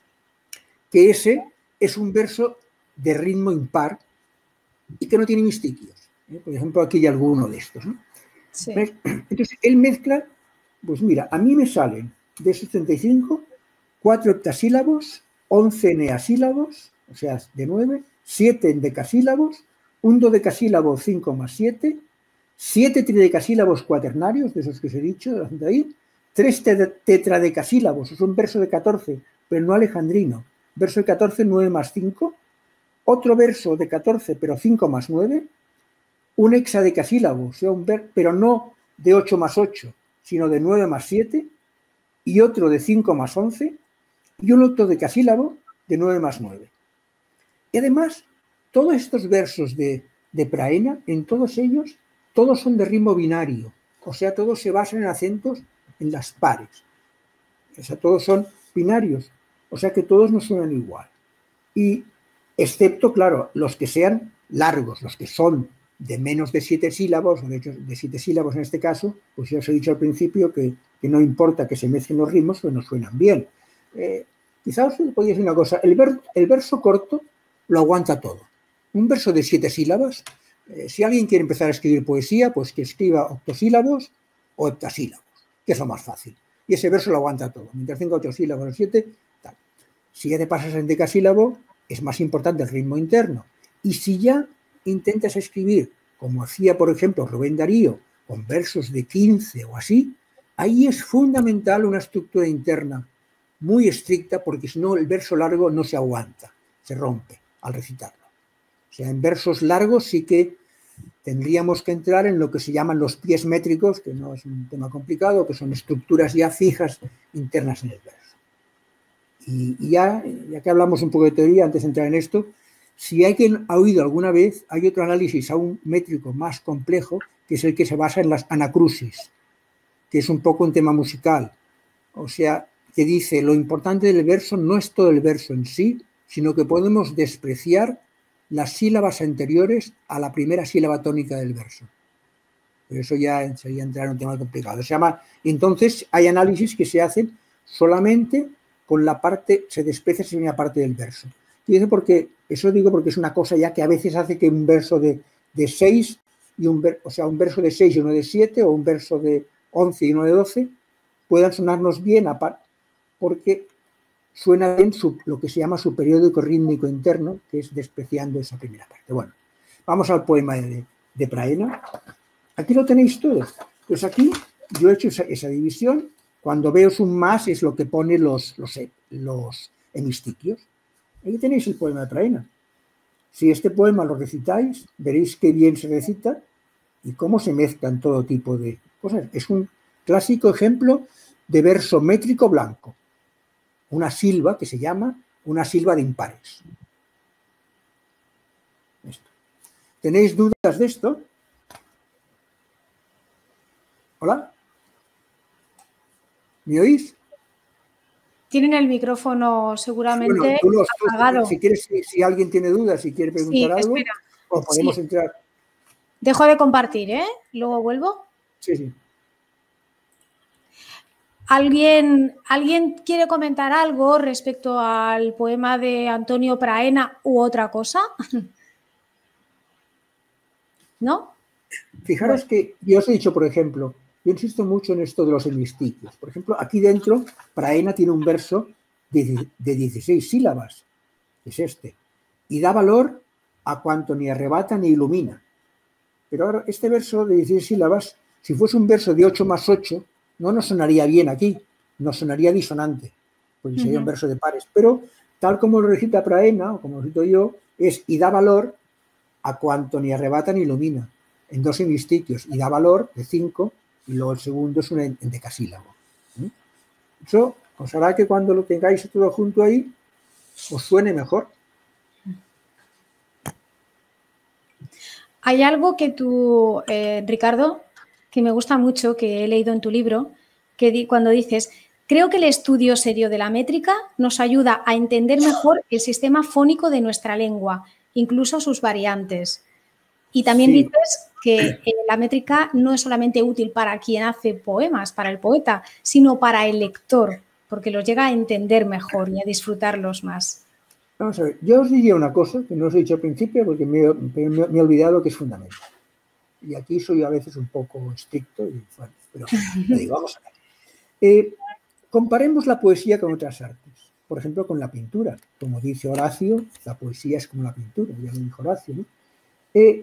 que ese es un verso de ritmo impar y que no tiene mistiquios. ¿eh? Por ejemplo, aquí hay alguno de estos. ¿no? Sí. Entonces, él mezcla, pues mira, a mí me salen de esos treinta y cinco, cuatro heptasílabos, once eneasílabos, o sea, de nueve, siete endecasílabos, un dodecasílabo cinco más siete, siete tridecasílabos cuaternarios, de esos que os he dicho, de ahí, tres tetradecasílabos, es un verso de catorce, pero no alejandrino. Verso de catorce, nueve más cinco. Otro verso de catorce, pero cinco más nueve. Un hexadecasílabo, o sea, un ver, pero no de ocho más ocho, sino de nueve más siete. Y otro de cinco más once. Y un octodecasílabo de nueve más nueve. Y además, todos estos versos de, de Praena, en todos ellos, todos son de ritmo binario. O sea, todos se basan en acentos en las pares. O sea, todos son binarios. O sea que todos no suenan igual. Y excepto, claro, los que sean largos, los que son de menos de siete sílabos, de hecho de siete sílabos en este caso, pues ya os he dicho al principio que, que no importa que se mezclen los ritmos, pues no suenan bien. Eh, quizás os podría decir una cosa, el, ver, el verso corto lo aguanta todo. Un verso de siete sílabas, eh, si alguien quiere empezar a escribir poesía, pues que escriba octosílabos o heptasílabos, que es lo más fácil. Y ese verso lo aguanta todo. Mientras tenga ocho sílabos o siete, tal. Si ya te pasas en decasílabo, es más importante el ritmo interno. Y si ya intentas escribir como hacía, por ejemplo, Rubén Darío, con versos de quince o así, ahí es fundamental una estructura interna muy estricta, porque si no el verso largo no se aguanta, se rompe al recitarlo. O sea, en versos largos sí que tendríamos que entrar en lo que se llaman los pies métricos, que no es un tema complicado, que son estructuras ya fijas internas en el verso. Y, y ya, ya que hablamos un poco de teoría, antes de entrar en esto, si alguien ha oído alguna vez, hay otro análisis aún métrico más complejo, que es el que se basa en las anacrusis, que es un poco un tema musical. O sea, que dice, lo importante del verso no es todo el verso en sí, sino que podemos despreciar las sílabas anteriores a la primera sílaba tónica del verso. Pero eso ya sería entrar en un tema complicado. Se llama, entonces, hay análisis que se hacen solamente con la parte, se desprecia esa primera parte del verso. Y eso, porque, eso digo porque es una cosa ya que a veces hace que un verso de, de seis, y un, o sea, un verso de seis y uno de siete, o un verso de once y uno de doce, puedan sonarnos bien, porque suena bien su, lo que se llama su periódico rítmico interno, que es despreciando esa primera parte. Bueno, vamos al poema de, de Praena. Aquí lo tenéis todos. Pues aquí yo he hecho esa, esa división. Cuando veo un más es lo que pone los, los, los hemistiquios. Aquí tenéis el poema de Praena. Si este poema lo recitáis, veréis qué bien se recita y cómo se mezclan todo tipo de cosas. Es un clásico ejemplo de verso métrico blanco. Una silba que se llama una silba de impares. Esto. ¿Tenéis dudas de esto? ¿Hola? ¿Me oís? Tienen el micrófono seguramente bueno, tú los, apagado. Si, quieres, si, si alguien tiene dudas, si quiere preguntar sí, algo, espera. o podemos sí. entrar. Dejo de compartir, ¿eh? Luego vuelvo. Sí, sí. ¿Alguien, ¿Alguien quiere comentar algo respecto al poema de Antonio Praena u otra cosa? ¿No? Fijaros bueno. que yo os he dicho, por ejemplo, yo insisto mucho en esto de los hemistiquios. Por ejemplo, aquí dentro, Praena tiene un verso de, de dieciséis sílabas, que es este, y da valor a cuanto ni arrebata ni ilumina. Pero ahora, este verso de dieciséis sílabas, si fuese un verso de ocho más ocho, no nos sonaría bien aquí, nos sonaría disonante, porque sería uh-huh. un verso de pares. Pero, tal como lo recita Praena, o como lo recito yo, es y da valor a cuanto ni arrebata ni ilumina, en dos hemistiquios, y da valor de cinco, y luego el segundo es un endecasílabo. ¿Sí? Eso os hará que cuando lo tengáis todo junto ahí, os suene mejor. Hay algo que tú, eh, Ricardo, que me gusta mucho, que he leído en tu libro, que di, cuando dices, creo que el estudio serio de la métrica nos ayuda a entender mejor el sistema fónico de nuestra lengua, incluso sus variantes. Y también sí. dices que eh, la métrica no es solamente útil para quien hace poemas, para el poeta, sino para el lector, porque los llega a entender mejor y a disfrutarlos más. Vamos a ver, yo os diría una cosa que no os he dicho al principio porque me, me, me he olvidado que es fundamental. Y aquí soy a veces un poco estricto, y, bueno, pero lo digo, vamos a ver. Eh, comparemos la poesía con otras artes, por ejemplo, con la pintura. Como dice Horacio, la poesía es como la pintura, ya lo dijo Horacio, ¿no? Eh,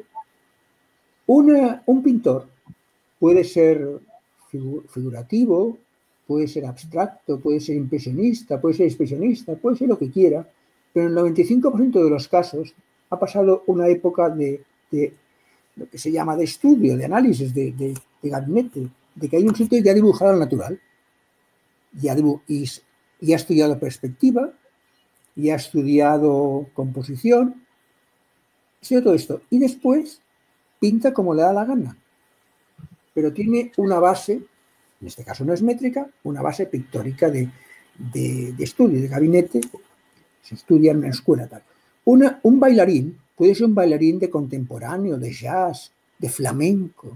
una, un pintor puede ser figurativo, puede ser abstracto, puede ser impresionista, puede ser expresionista, puede ser lo que quiera, pero en el noventa y cinco por ciento de los casos ha pasado una época de, de lo que se llama de estudio, de análisis, de, de, de gabinete, de que hay un sitio ya dibujado al natural, y ha, y, y ha estudiado perspectiva, y ha estudiado composición, ha estudiado todo esto, y después pinta como le da la gana, pero tiene una base, en este caso no es métrica, una base pictórica de, de, de estudio, de gabinete, se estudia en una escuela tal. Una, un bailarín puede ser un bailarín de contemporáneo, de jazz, de flamenco,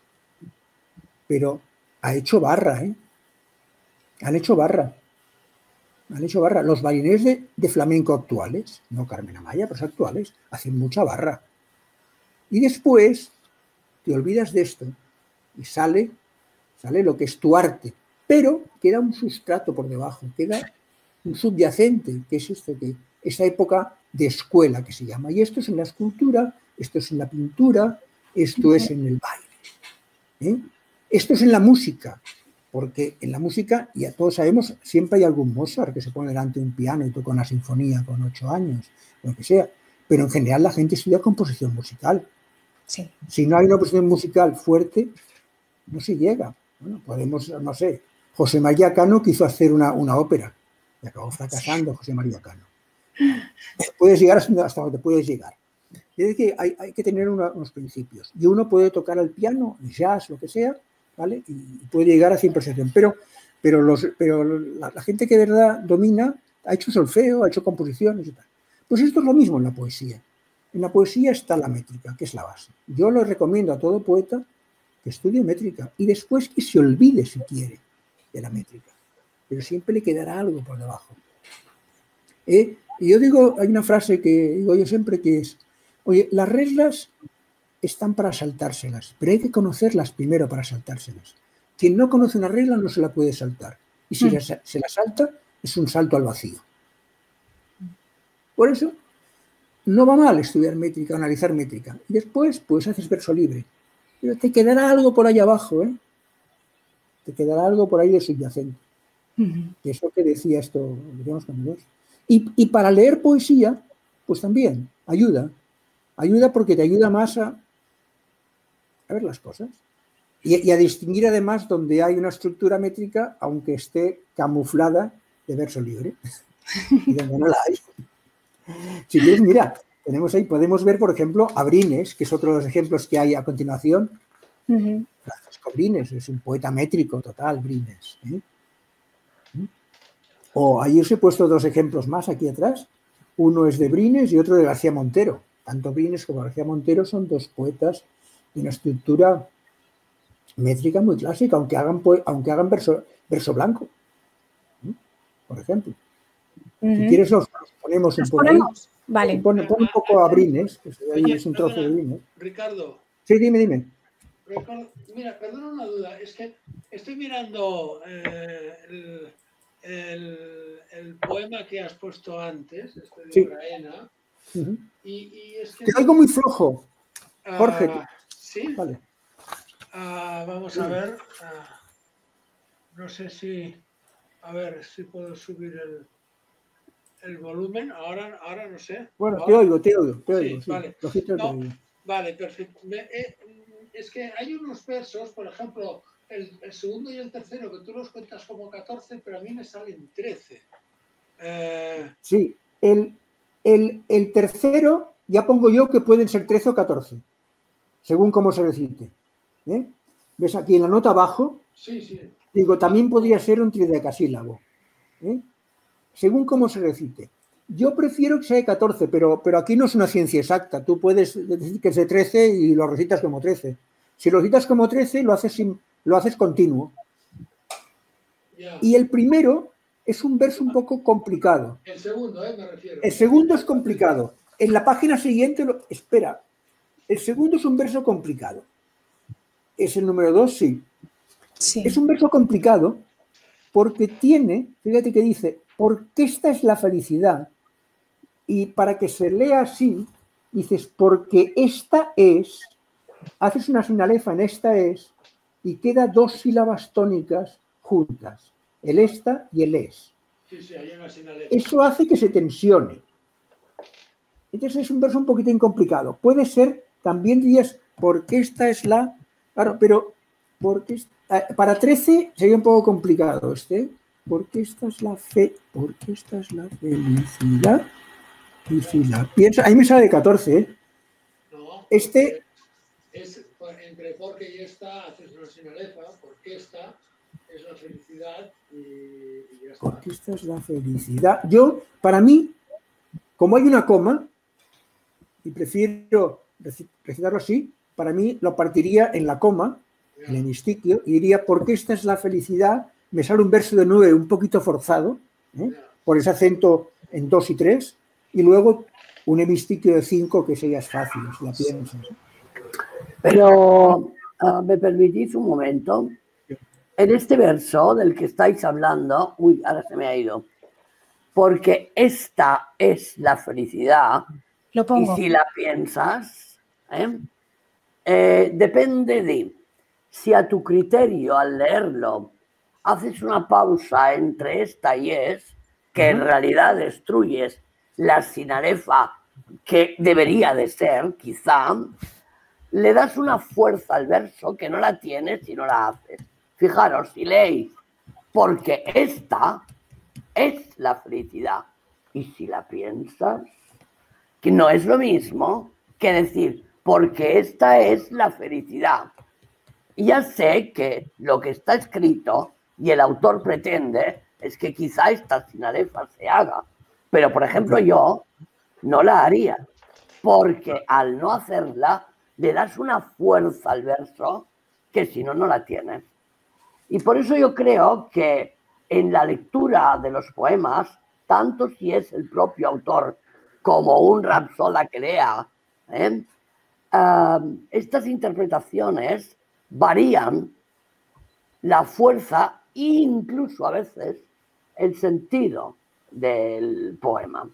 pero ha hecho barra, ¿eh? Han hecho barra. Han hecho barra. Los bailarines de, de flamenco actuales, no Carmen Amaya, pero actuales, hacen mucha barra. Y después te olvidas de esto y sale, sale lo que es tu arte, pero queda un sustrato por debajo, queda un subyacente, que es esto, que esa época de escuela que se llama. Y esto es en la escultura, esto es en la pintura, esto es en el baile. ¿eh? Esto es en la música, porque en la música, ya todos sabemos, siempre hay algún Mozart que se pone delante de un piano y toca una sinfonía con ocho años, lo que sea, pero en general la gente estudia composición musical. Sí. Si no hay una composición musical fuerte, no se llega. Bueno, podemos, no sé, José María Cano quiso hacer una, una ópera y acabó fracasando José María Cano. Puedes llegar hasta donde puedes llegar. Es decir, hay, hay que tener una, unos principios. Y uno puede tocar el piano, el jazz, lo que sea, ¿vale? Y puede llegar a cien por ciento. Pero, pero, los, pero la, la gente que de verdad domina ha hecho solfeo, ha hecho composiciones y tal. Pues esto es lo mismo en la poesía. En la poesía está la métrica, que es la base. Yo lo recomiendo a todo poeta que estudie métrica y después que se olvide, si quiere, de la métrica. Pero siempre le quedará algo por debajo. ¿Eh? Y yo digo, hay una frase que digo yo siempre que es, oye, las reglas están para saltárselas, pero hay que conocerlas primero para saltárselas. Quien no conoce una regla no se la puede saltar. Y si mm. la, se la salta, es un salto al vacío. Por eso, no va mal estudiar métrica, analizar métrica. Y después, pues haces verso libre. Pero te quedará algo por ahí abajo, ¿eh? Te quedará algo por ahí de subyacente. Uh-huh. Que es lo que decía esto, digamos, con Dios. Y, y para leer poesía, pues también ayuda. Ayuda porque te ayuda más a, a ver las cosas. Y, y a distinguir además donde hay una estructura métrica, aunque esté camuflada de verso libre. Y donde no la hay. Si quieres, mira, tenemos ahí, podemos ver, por ejemplo, a Brines, que es otro de los ejemplos que hay a continuación. Uh-huh. Francisco Brines es un poeta métrico total, Brines. ¿eh? O ahí os he puesto dos ejemplos más aquí atrás. Uno es de Brines y otro de García Montero. Tanto Brines como García Montero son dos poetas de una estructura métrica muy clásica, aunque hagan, aunque hagan verso, verso blanco, ¿eh? Por ejemplo. Uh-huh. Si quieres, los ponemos un poco ahí. Vale. Pon, pon un poco a Brines, que ahí Oye, es un trozo perdona, de Brines. Ricardo. Sí, dime, dime. Ricardo, mira, perdona una duda. Es que estoy mirando eh, el, el, el poema que has puesto antes, este de sí. Ucrania, uh-huh. y, y es que... Te oigo muy flojo, Jorge. Uh, sí. Vale. Uh, vamos a ver. Uh, no sé si... A ver si puedo subir el... el volumen, ahora, ahora no sé. Bueno, ahora. te oigo, te oigo, te oigo. Sí, sí. Vale. Lo te no, oigo. Vale, perfecto. Me, eh, es que hay unos versos, por ejemplo, el, el segundo y el tercero, que tú los cuentas como catorce, pero a mí me salen trece. Eh... Sí, el, el, el tercero ya pongo yo que pueden ser trece o catorce, según cómo se recite. ¿Eh? ¿Ves aquí en la nota abajo? Sí, sí. Digo, también podría ser un tridecasílabo. ¿Eh? Según cómo se recite. Yo prefiero que sea de catorce, pero, pero aquí no es una ciencia exacta. Tú puedes decir que es de trece y lo recitas como trece. Si lo recitas como trece, lo haces, sin, lo haces continuo. Yeah. Y el primero es un verso un poco complicado. El segundo, ¿eh? Me refiero. El segundo es complicado. En la página siguiente, lo, espera, el segundo es un verso complicado. Es el número dos, sí. sí. Es un verso complicado porque tiene, fíjate que dice, porque esta es la felicidad. Y para que se lea así, dices, porque esta es, haces una sinalefa en esta es, y queda dos sílabas tónicas juntas, el esta y el es. Sí, sí, hay una sinalefa. Eso hace que se tensione. Entonces es un verso un poquitín complicado. Puede ser, también dirías, porque esta es la, claro, pero porque para trece sería un poco complicado este, porque esta es la fe, porque esta es la felicidad. Y si la piensa, ahí me sale de catorce, ¿eh? No, este es entre porque y esta haces una sinalefa, porque esta es la felicidad y, y ya está. Porque esta es la felicidad. Yo, para mí, como hay una coma, y prefiero recitarlo así, para mí lo partiría en la coma, yeah. en el hemistiquio, y diría, porque esta es la felicidad, me sale un verso de nueve un poquito forzado, ¿eh? yeah. por ese acento en dos y tres, y luego un hemistiquio de cinco que sería fácil, si la piensas. Pero, uh, ¿me permitís un momento? En este verso del que estáis hablando, uy, ahora se me ha ido, porque esta es la felicidad, Lo pongo. y si la piensas, ¿eh? eh, depende de si a tu criterio al leerlo haces una pausa entre esta y es, que en realidad destruyes la sinalefa que debería de ser, quizá, le das una fuerza al verso que no la tienes si no la haces. Fijaros, si leéis, porque esta es la felicidad. Y si la piensas, que no es lo mismo que decir, porque esta es la felicidad. Y ya sé que lo que está escrito y el autor pretende es que quizá esta sinalefa se haga. Pero, por ejemplo, yo no la haría, porque al no hacerla le das una fuerza al verso que si no, no la tienes. Y por eso yo creo que en la lectura de los poemas, tanto si es el propio autor como un rapsoda que lea, ¿eh? uh, estas interpretaciones varían la fuerza e incluso a veces el sentido del poema.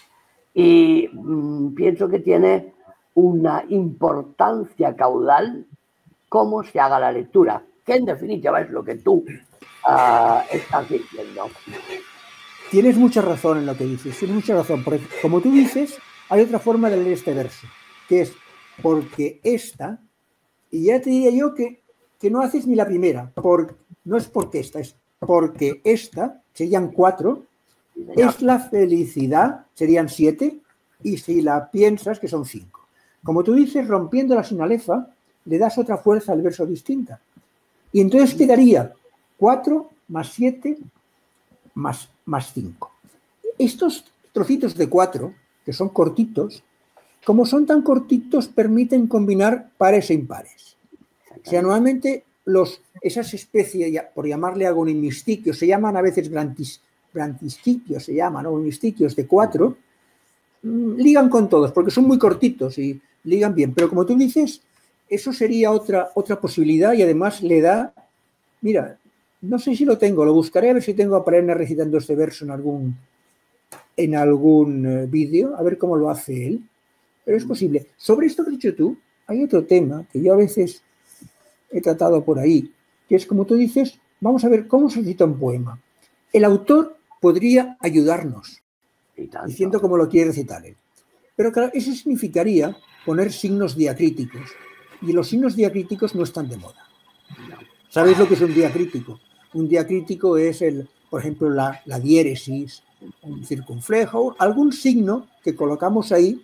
Y mmm, pienso que tiene una importancia caudal cómo se haga la lectura, que en definitiva es lo que tú uh, estás diciendo. Tienes mucha razón en lo que dices, tienes mucha razón, porque como tú dices, hay otra forma de leer este verso, que es porque esta, y ya te diría yo que, que no haces ni la primera, por, no es porque esta, es porque esta, serían cuatro, sí, es la felicidad, serían siete, y si la piensas, que son cinco. Como tú dices, rompiendo la sinalefa, le das otra fuerza al verso distinta. Y entonces quedaría cuatro más siete más, más cinco. Estos trocitos de cuatro, que son cortitos, como son tan cortitos, permiten combinar pares e impares. O sea, normalmente los, esas especies, por llamarle agonimistiquios, se llaman a veces grantis, grantistiquios, se llaman agonimistiquios de cuatro, ligan con todos, porque son muy cortitos y ligan bien. Pero como tú dices, eso sería otra, otra posibilidad y además le da, mira, no sé si lo tengo, lo buscaré a ver si tengo a Perenne recitando este verso en algún, en algún uh, vídeo, a ver cómo lo hace él, pero es posible. Sobre esto que has dicho tú, hay otro tema que yo a veces he tratado por ahí, que es como tú dices, vamos a ver cómo se recita un poema. El autor podría ayudarnos, diciendo cómo lo quiere recitar él. Pero claro, eso significaría poner signos diacríticos, y los signos diacríticos no están de moda. ¿Sabéis lo que es un diacrítico? Un diacrítico es, el, por ejemplo, la, la diéresis, un circunflejo, algún signo que colocamos ahí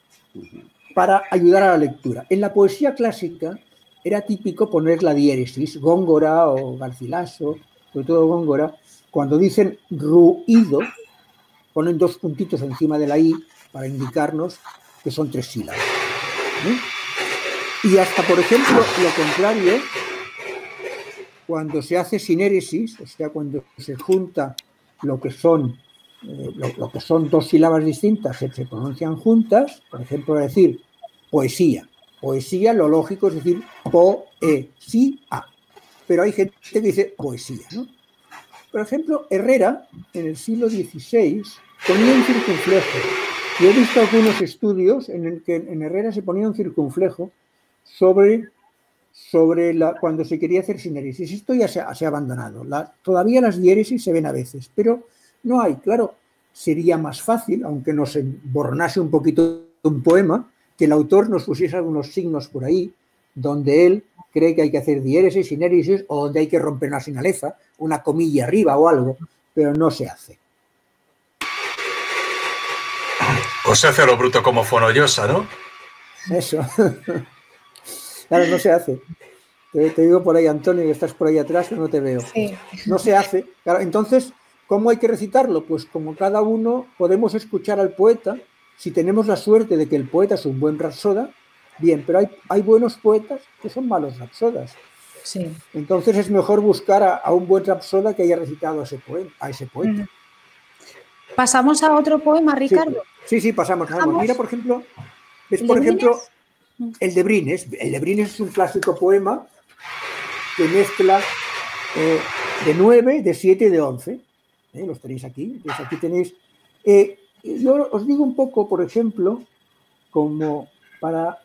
para ayudar a la lectura. En la poesía clásica era típico poner la diéresis, Góngora o Garcilaso, sobre todo Góngora, cuando dicen ruido, ponen dos puntitos encima de la i para indicarnos que son tres sílabas. ¿Sí? Y hasta, por ejemplo, lo contrario, cuando se hace sinéresis, o sea, cuando se junta lo que son, eh, lo, lo que son dos sílabas distintas, se, se pronuncian juntas, por ejemplo, decir poesía. Poesía, lo lógico es decir poesía, pero hay gente que dice poesía, ¿no? Por ejemplo, Herrera, en el siglo dieciséis, ponía un circunflejo. Yo he visto algunos estudios en el que en Herrera se ponía un circunflejo sobre, sobre la, cuando se quería hacer sinéresis. Esto ya se ha, se ha abandonado. La, todavía las diéresis se ven a veces, pero no hay. Claro, sería más fácil, aunque nos embornase un poquito un poema, que el autor nos pusiese algunos signos por ahí, donde él cree que hay que hacer diéresis, sinéresis, o donde hay que romper una sinalefa, una comilla arriba o algo, pero no se hace. O se hace a lo bruto como Fonollosa, ¿no? Eso. Claro, no se hace. Te, te digo por ahí, Antonio, que estás por ahí atrás, que no te veo. Sí. No se hace. Claro, entonces, ¿cómo hay que recitarlo? Pues como cada uno podemos escuchar al poeta, si tenemos la suerte de que el poeta es un buen rapsoda, bien, pero hay, hay buenos poetas que son malos rapsodas. Sí. Entonces es mejor buscar a, a un buen rapsoda que haya recitado a ese, poema, a ese poeta. ¿Pasamos a otro poema, Ricardo? Sí, sí, sí pasamos. pasamos. Mira, por ejemplo, es por ejemplo el de Brines. El de Brines es un clásico poema que mezcla eh, de nueve, de siete y de once. ¿Eh? Los tenéis aquí. Entonces aquí tenéis... Eh, yo os digo un poco, por ejemplo, como para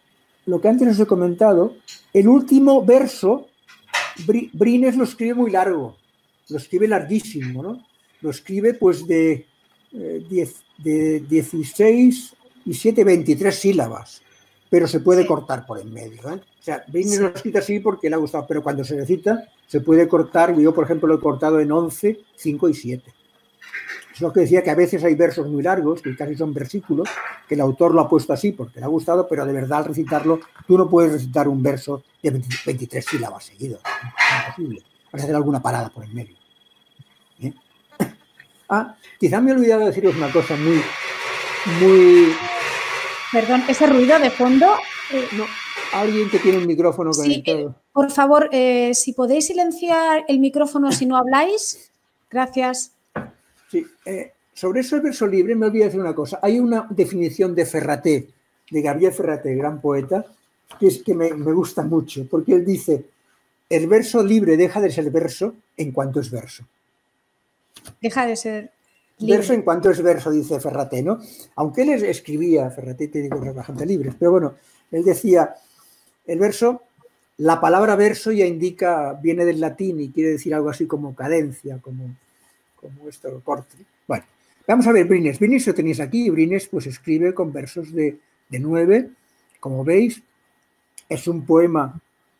lo que antes os he comentado, el último verso, Brines lo escribe muy largo, lo escribe larguísimo, ¿no? Lo escribe pues de, eh, diez, de dieciséis y siete, veintitrés sílabas, pero se puede sí. cortar por en medio, ¿eh? O sea, Brines sí. lo escribe así porque le ha gustado, pero cuando se recita se puede cortar, yo por ejemplo lo he cortado en once, cinco y siete. Es lo que decía, que a veces hay versos muy largos, que casi son versículos, que el autor lo ha puesto así porque le ha gustado, pero de verdad al recitarlo, tú no puedes recitar un verso de veintitrés sílabas seguidos. Es imposible. Vas a hacer alguna parada por el medio. ¿Eh? Ah, quizá me he olvidado de deciros una cosa muy... muy... Perdón, ese ruido de fondo... Eh, no, alguien que tiene un micrófono conectado. Sí, eh, por favor, eh, si podéis silenciar el micrófono si no habláis. Gracias. Sí, eh, sobre eso el verso libre me olvidé decir una cosa. Hay una definición de Ferraté, de Gabriel Ferraté, gran poeta, que es que me, me gusta mucho, porque él dice, el verso libre deja de ser verso en cuanto es verso. Deja de ser libre. Verso en cuanto es verso, dice Ferraté, ¿no? Aunque él escribía, Ferraté tiene cosas bastante libres, pero bueno, él decía, el verso, la palabra verso ya indica, viene del latín y quiere decir algo así como cadencia, como... como esto, corte. Bueno, vamos a ver Brines. Brines lo tenéis aquí. Brines pues escribe con versos de, de nueve. Como veis, es un poema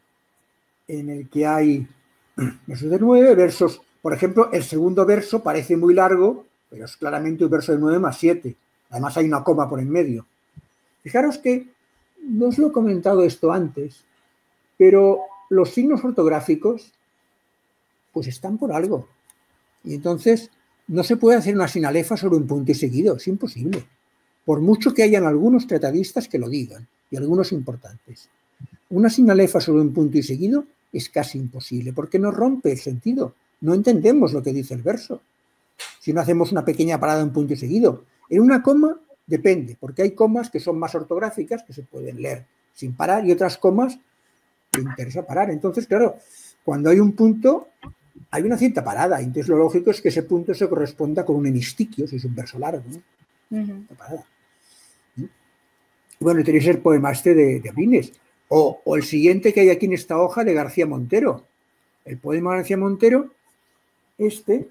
en el que hay versos de nueve, versos, por ejemplo, el segundo verso parece muy largo, pero es claramente un verso de nueve más siete. Además hay una coma por en medio. Fijaros que, no os lo he comentado esto antes, pero los signos ortográficos pues están por algo. Y entonces no se puede hacer una sinalefa sobre un punto y seguido, es imposible. Por mucho que hayan algunos tratadistas que lo digan, y algunos importantes. Una sinalefa sobre un punto y seguido es casi imposible, porque nos rompe el sentido. No entendemos lo que dice el verso. Si no hacemos una pequeña parada en un punto y seguido. En una coma depende, porque hay comas que son más ortográficas, que se pueden leer sin parar, y otras comas que interesa parar. Entonces, claro, cuando hay un punto... hay una cierta parada, entonces lo lógico es que ese punto se corresponda con un hemistiquio, si es un verso largo, ¿no? Uh-huh. Parada. ¿Sí? Bueno, tenéis el poema este de, de Brines, o, o el siguiente que hay aquí en esta hoja de García Montero. El poema de García Montero, este,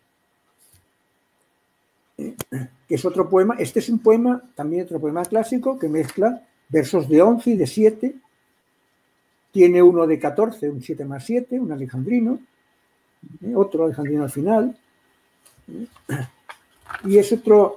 eh, que es otro poema, este es un poema, también otro poema clásico, que mezcla versos de once y de siete, tiene uno de catorce, un siete más siete, un alejandrino, ¿Eh? otro alejandrino al final, ¿eh? y es otro,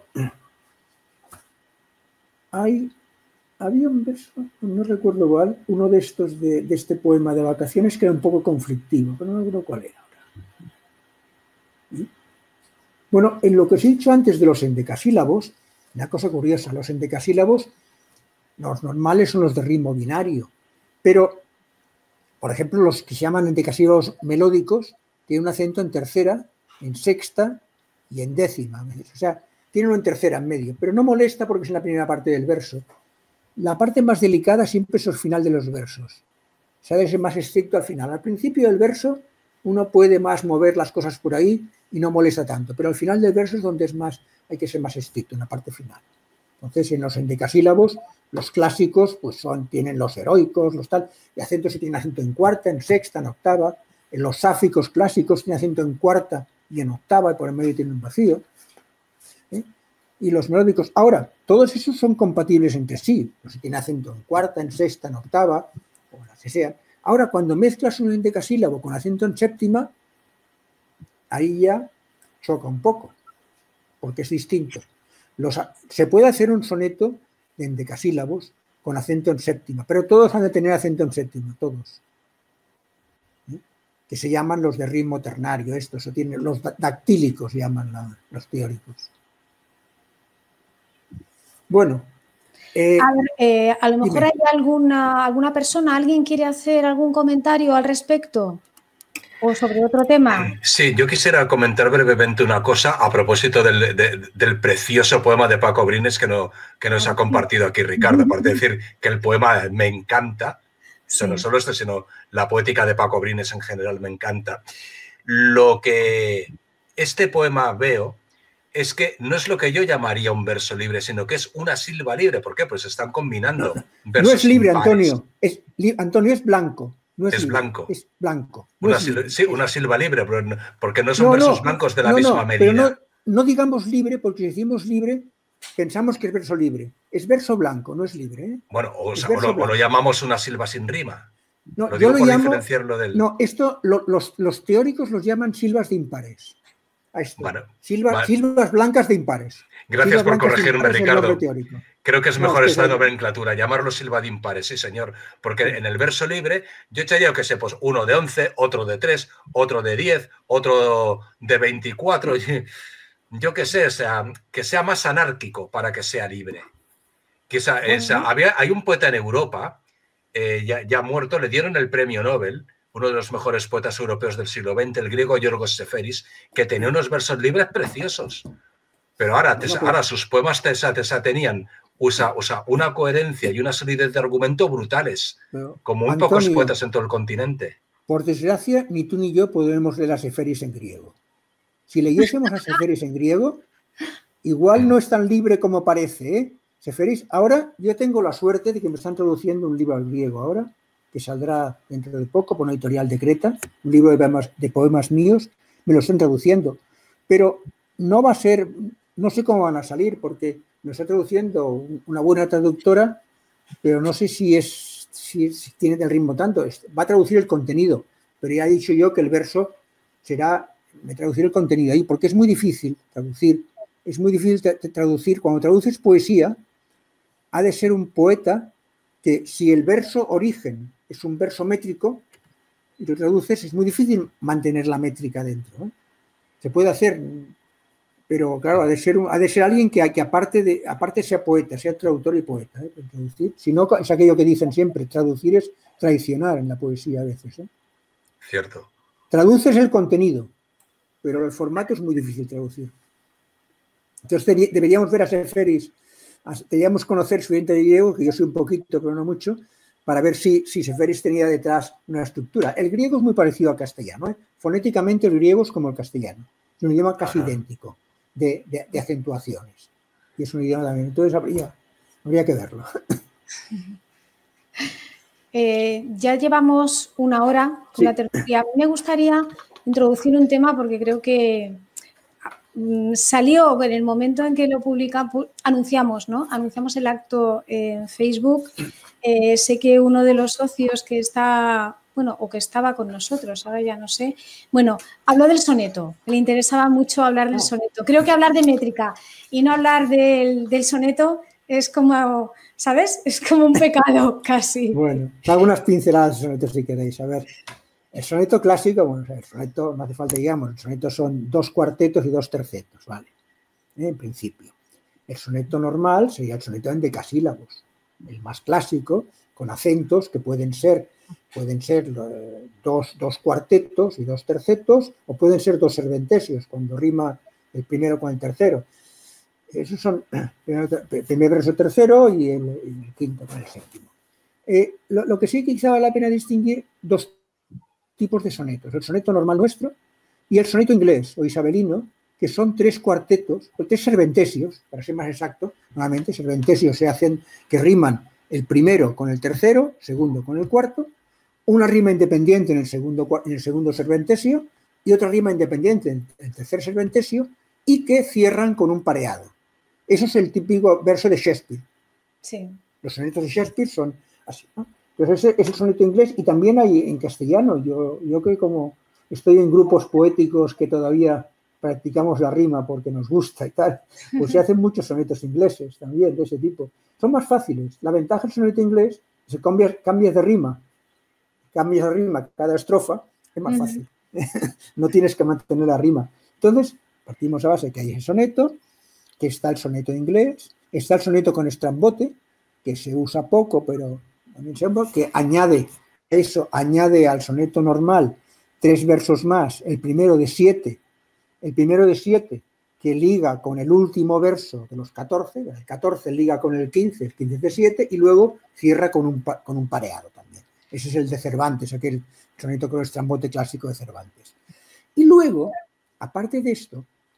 hay, había un verso, no recuerdo cuál, uno de estos de, de este poema de vacaciones que era un poco conflictivo, pero no recuerdo cuál era ahora. ¿Eh? Bueno, en lo que os he dicho antes de los endecasílabos, una cosa curiosa, los endecasílabos, los normales son los de ritmo binario, pero, por ejemplo, los que se llaman endecasílabos melódicos, tiene un acento en tercera, en sexta y en décima. O sea, tiene uno en tercera en medio, pero no molesta porque es en la primera parte del verso. La parte más delicada siempre es el final de los versos. Se ha de ser más estricto al final. Al principio del verso uno puede más mover las cosas por ahí y no molesta tanto, pero al final del verso es donde es más, hay que ser más estricto, en la parte final. Entonces, en los endecasílabos, los clásicos pues son, tienen los heroicos, los tal, y acentos se tienen acento en cuarta, en sexta, en octava. En los sáficos clásicos tiene acento en cuarta y en octava, y por el medio tiene un vacío. ¿Eh? Y los melódicos, ahora, todos esos son compatibles entre sí. No se tiene acento en cuarta, en sexta, en octava, o las que sean. Ahora, cuando mezclas un endecasílabo con acento en séptima, ahí ya choca un poco, porque es distinto. Los, se puede hacer un soneto de endecasílabos con acento en séptima, pero todos han de tener acento en séptima, todos. Que se llaman los de ritmo ternario, estos, o tienen, los dactílicos llaman la, los teóricos. Bueno. Eh, a, ver, eh, a lo mejor dime. hay alguna, alguna persona, ¿alguien quiere hacer algún comentario al respecto? ¿O sobre otro tema? Sí, yo quisiera comentar brevemente una cosa a propósito del, de, del precioso poema de Paco Brines que, no, que nos ha compartido aquí Ricardo. Aparte de decir que el poema me encanta, sí. no solo esto, sino la poética de Paco Brines en general me encanta. Lo que este poema veo es que no es lo que yo llamaría un verso libre, sino que es una sílaba libre. ¿Por qué? Pues se están combinando no, versos no es libre, impares. Antonio. Es, Antonio, es blanco. No es, es libre, blanco. Es blanco. No una es libre. Sí, una sílaba libre, pero no, porque no son no, versos no, blancos de la no, misma no, medida. Pero no, no digamos libre, porque si decimos libre, pensamos que es verso libre. Es verso blanco, no es libre. ¿eh? Bueno, o, es sea, o, lo, o lo llamamos una sílaba sin rima. No, lo yo digo lo por llamo, diferenciarlo del... No, esto lo, los, los teóricos los llaman silbas de impares. A esto. Bueno, Silva, vale. Silvas blancas de impares. Gracias silvas por corregirme, Ricardo. Creo que es mejor no, esta es nomenclatura, llamarlo silba de impares, sí, señor. Porque sí. En el verso libre, yo echaría que sé, pues uno de once, otro de tres, otro de diez, otro de veinticuatro. Yo qué sé, o sea, que sea más anárquico para que sea libre. Que esa, bueno. esa, había, hay un poeta en Europa, eh, ya, ya muerto, le dieron el premio Nobel, uno de los mejores poetas europeos del siglo veinte, el griego Yorgos Seferis, que tenía unos versos libres preciosos. Pero ahora, bueno, ahora sus poemas tesa, tesa tenían usa, usa una coherencia y una solidez de argumento brutales, pero, como muy Antonio, pocos poetas en todo el continente. Por desgracia, ni tú ni yo podemos leer a Seferis en griego. Si leyésemos a Seferis en griego, igual no es tan libre como parece, ¿eh? Seferis, ahora yo tengo la suerte de que me están traduciendo un libro al griego ahora, que saldrá dentro de poco por una editorial de Creta, un libro de poemas, de poemas míos, me lo están traduciendo, pero no va a ser, no sé cómo van a salir, porque me está traduciendo una buena traductora, pero no sé si es, si, si tiene el ritmo tanto, va a traducir el contenido, pero ya he dicho yo que el verso será, me traducir el contenido ahí, porque es muy difícil traducir, es muy difícil traducir, cuando traduces poesía, ha de ser un poeta que si el verso origen es un verso métrico y lo traduces, es muy difícil mantener la métrica dentro, ¿eh? Se puede hacer, pero claro, ha de ser, un, ha de ser alguien que, que aparte, de, aparte sea poeta, sea traductor y poeta, ¿eh? Traducir, si no, es aquello que dicen siempre, traducir es traicionar en la poesía a veces, ¿eh? Cierto. Traduces el contenido, pero el formato es muy difícil traducir. Entonces deberíamos ver a Seferis, deberíamos conocer su diente de griego, que yo soy un poquito, pero no mucho, para ver si, si Seferis tenía detrás una estructura. El griego es muy parecido al castellano, ¿eh? Fonéticamente el griego es como el castellano, es un idioma casi Ajá. idéntico de, de, de acentuaciones. Y es un idioma también, entonces habría, habría que verlo. Eh, ya llevamos una hora con sí. la tertulia. A mí me gustaría introducir un tema porque creo que salió en el momento en que lo publicamos, anunciamos, ¿no? Anunciamos el acto en Facebook. Eh, sé que uno de los socios que está, bueno, o que estaba con nosotros, ahora ya no sé, bueno, habló del soneto. Le interesaba mucho hablar del soneto. Creo que hablar de métrica y no hablar del, del soneto es como, ¿sabes? Es como un pecado casi. Bueno, algunas pinceladas de soneto si queréis. A ver. El soneto clásico, bueno, el soneto no hace falta, digamos, el soneto son dos cuartetos y dos tercetos, ¿vale? En principio. El soneto normal sería el soneto en decasílabos, el más clásico, con acentos que pueden ser, pueden ser dos, dos cuartetos y dos tercetos, o pueden ser dos serventesios, cuando rima el primero con el tercero. Esos son el primer verso tercero y el, el quinto con el séptimo. Eh, lo, lo que sí quizá vale la pena distinguir dos tipos de sonetos, el soneto normal nuestro y el soneto inglés o isabelino, que son tres cuartetos, o tres serventesios, para ser más exacto, nuevamente serventesios se hacen que riman el primero con el tercero, segundo con el cuarto, una rima independiente en el segundo, en el segundo serventesio y otra rima independiente en el tercer serventesio y que cierran con un pareado. Eso es el típico verso de Shakespeare. Sí. Los sonetos de Shakespeare son así, ¿no? Pues ese es el soneto inglés y también hay en castellano. Yo, yo que como estoy en grupos poéticos que todavía practicamos la rima porque nos gusta y tal, pues se hacen muchos sonetos ingleses también de ese tipo. Son más fáciles. La ventaja del soneto inglés es que cambias, cambias de rima, cambias de rima cada estrofa, es más fácil. No tienes que mantener la rima. Entonces, partimos a base que hay ese soneto, que está el soneto inglés, está el soneto con estrambote, que se usa poco, pero que añade eso, añade al soneto normal tres versos más, el primero de siete, el primero de siete que liga con el último verso de los catorce, el catorce liga con el quince, el quince de siete y luego cierra con un, con un pareado también. Ese es el de Cervantes, aquel soneto con el estrambote clásico de Cervantes. Y luego, aparte de esto,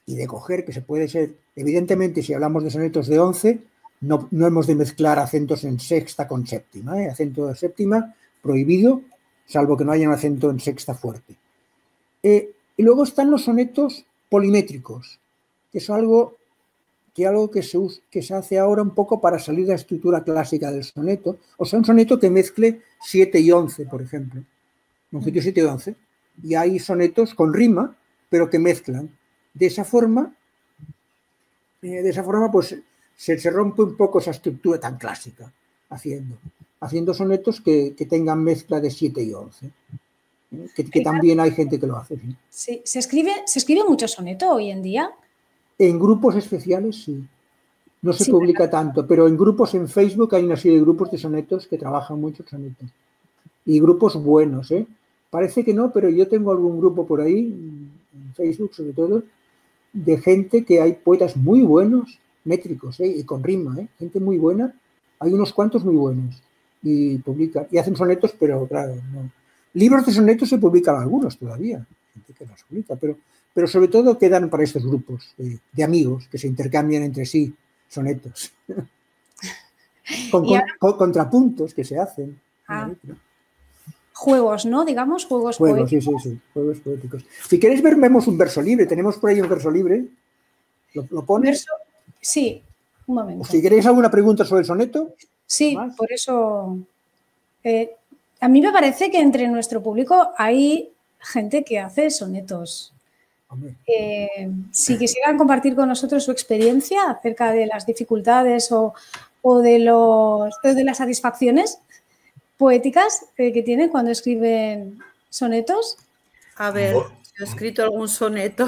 y de coger, que se puede ser, evidentemente, si hablamos de sonetos de once, no, no hemos de mezclar acentos en sexta con séptima, ¿eh? Acento de séptima prohibido, salvo que no haya un acento en sexta fuerte. Eh, y luego están los sonetos polimétricos, que es algo que, algo que, se, que se hace ahora un poco para salir de la estructura clásica del soneto, o sea, un soneto que mezcle siete y once, por ejemplo, longitude siete y once, y hay sonetos con rima, pero que mezclan. De esa forma, eh, de esa forma, pues se, se rompe un poco esa estructura tan clásica, haciendo, haciendo sonetos que, que tengan mezcla de siete y once. ¿eh? Que, que también hay gente que lo hace. ¿sí? Sí. ¿Se escribe, ¿Se escribe mucho soneto hoy en día? En grupos especiales, sí. No se sí, publica ¿verdad? tanto, pero en grupos en Facebook hay una serie de grupos de sonetos que trabajan mucho sonetos. Y grupos buenos, ¿eh? Parece que no, pero yo tengo algún grupo por ahí, en Facebook sobre todo, de gente que hay poetas muy buenos, métricos, ¿eh? Y con rima, ¿eh? Gente muy buena, hay unos cuantos muy buenos, y publican, y hacen sonetos, pero claro, no. Libros de sonetos se publican algunos todavía, gente que los publica, pero, pero sobre todo quedan para estos grupos de, de amigos que se intercambian entre sí sonetos. con, con, ahora... con contrapuntos que se hacen. Ah. Juegos, ¿no? Digamos, juegos, juegos poéticos. Sí, sí, sí, juegos poéticos. Si queréis ver, vemos un verso libre. Tenemos por ahí un verso libre. ¿Lo, lo pones? Verso... Sí, un momento. O si queréis alguna pregunta sobre el soneto. Sí, ¿más? Por eso... Eh, a mí me parece que entre nuestro público hay gente que hace sonetos. Eh, si quisieran compartir con nosotros su experiencia acerca de las dificultades o, o de, los, de las satisfacciones poéticas eh, que tienen cuando escriben sonetos. A ver, yo he escrito algún soneto,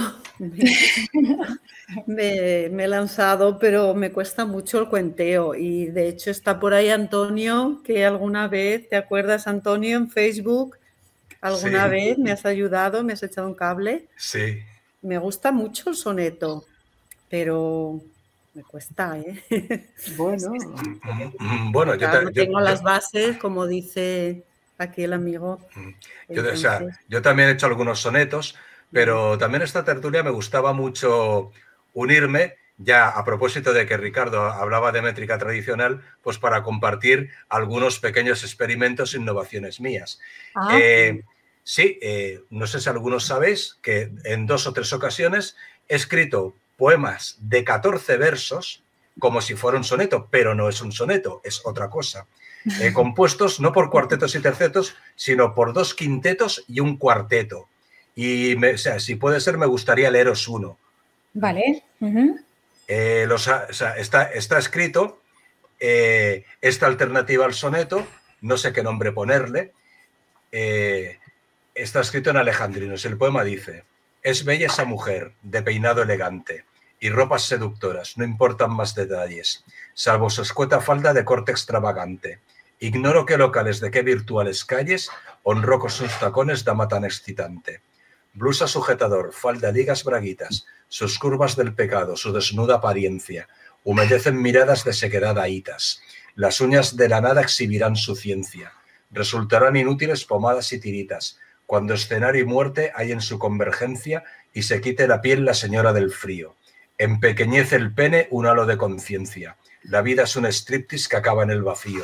me, me he lanzado, pero me cuesta mucho el cuenteo y de hecho está por ahí Antonio, que alguna vez, ¿te acuerdas, Antonio, en Facebook? ¿Alguna sí. vez me has ayudado, me has echado un cable? Sí. Me gusta mucho el soneto, pero me cuesta, ¿eh? Bueno, bueno yo, claro, te, no yo tengo yo, las bases, como dice aquí el amigo. Yo, o sea, yo también he hecho algunos sonetos, pero también esta tertulia me gustaba mucho unirme, ya a propósito de que Ricardo hablaba de métrica tradicional, pues para compartir algunos pequeños experimentos e innovaciones mías. Ah. Eh, sí, eh, no sé si algunos sabéis que en dos o tres ocasiones he escrito poemas de catorce versos como si fuera un soneto, pero no es un soneto, es otra cosa. Eh, compuestos no por cuartetos y tercetos, sino por dos quintetos y un cuarteto. Y, me, o sea, si puede ser, me gustaría leeros uno. Vale. Uh-huh. eh, los, o sea, está, está escrito eh, esta alternativa al soneto, no sé qué nombre ponerle, eh, está escrito en alejandrinos. El poema dice: es bella esa mujer, de peinado elegante y ropas seductoras, no importan más detalles, salvo su escueta falda de corte extravagante. Ignoro qué locales de qué virtuales calles honró con sus tacones dama tan excitante. Blusa sujetador, falda, ligas, braguitas, sus curvas del pecado, su desnuda apariencia, humedecen miradas de sequedad ahitas. Las uñas de la nada exhibirán su ciencia. Resultarán inútiles pomadas y tiritas, cuando escenario y muerte hay en su convergencia y se quite la piel la señora del frío. Empequeñece el pene un halo de conciencia. La vida es un striptease que acaba en el vacío.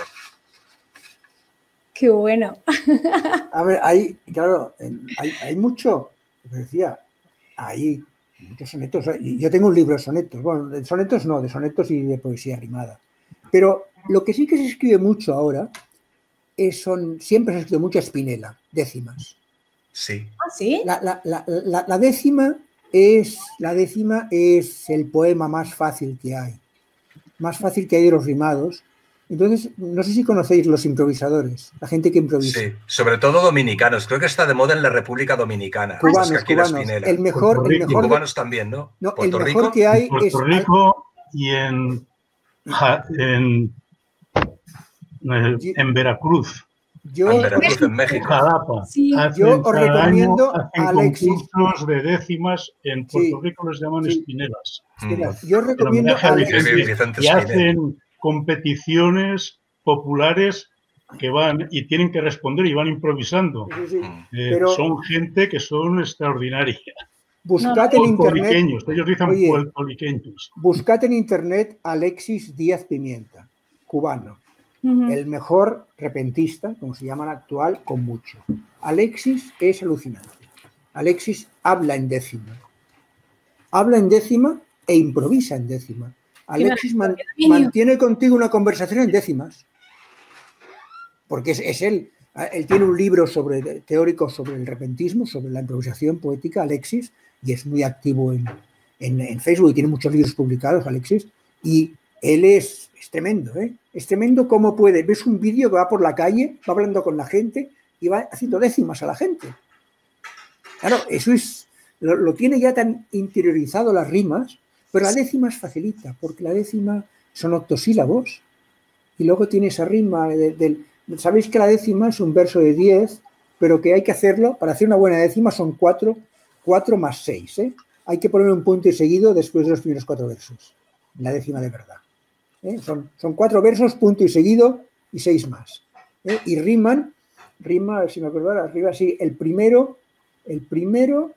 Qué bueno. A ver, hay, claro, hay, hay mucho, como decía, hay muchos sonetos. Yo tengo un libro de sonetos, bueno, de sonetos no, de sonetos y de poesía rimada. Pero lo que sí que se escribe mucho ahora es, son, siempre se ha escrito mucho Spinella, décimas. Sí. ¿Ah, sí? La, la, la, la, la décima es, la décima es el poema más fácil que hay, más fácil que hay de los rimados. Entonces, no sé si conocéis los improvisadores, la gente que improvisa. Sí, sobre todo dominicanos. Creo que está de moda en la República Dominicana. Cubanos, que aquí cubanos. El mejor, el mejor y cubanos también, ¿no? No, Puerto el mejor Rico. que hay en Puerto es Rico y en, en, en Veracruz. Yo, en Veracruz, en México. Jalapa. Sí. Hacen, Yo os recomiendo año, hacen a Alexis. concursos de décimas. En Puerto Sí, Rico les llaman sí. espinelas. Mm. Yo os recomiendo a Alexis. Vicente Y Espinel. hacen competiciones populares que van y tienen que responder y van improvisando. Sí, sí, Eh, pero, son gente que son extraordinarias. Buscad no, en internet. Ellos dicen oye, puertorriqueños. Buscad en internet Alexis Díaz Pimienta, cubano. Uh-huh. El mejor repentista, como se llaman actual, con mucho. Alexis es alucinante. Alexis habla en décima. Habla en décima e improvisa en décima. Alexis man, mantiene contigo una conversación en décimas. Porque es, es él. Él tiene un libro sobre, teórico sobre el repentismo, sobre la improvisación poética, Alexis, y es muy activo en, en, en Facebook y tiene muchos libros publicados, Alexis, y él es, es tremendo, ¿eh? Es tremendo cómo puede. Ves un vídeo que va por la calle, va hablando con la gente y va haciendo décimas a la gente. Claro, eso es, lo, lo tiene ya tan interiorizado las rimas, pero la décima es facilita, porque la décima son octosílabos y luego tiene esa rima del... De, sabéis que la décima es un verso de diez, pero que hay que hacerlo, para hacer una buena décima son cuatro, cuatro más seis, ¿eh? Hay que poner un punto y seguido después de los primeros cuatro versos, la décima de verdad. ¿Eh? Son, son cuatro versos, punto y seguido y seis más. ¿Eh? Y riman, rima, a ver si me acuerdo ahora, arriba sí, el primero, el primero,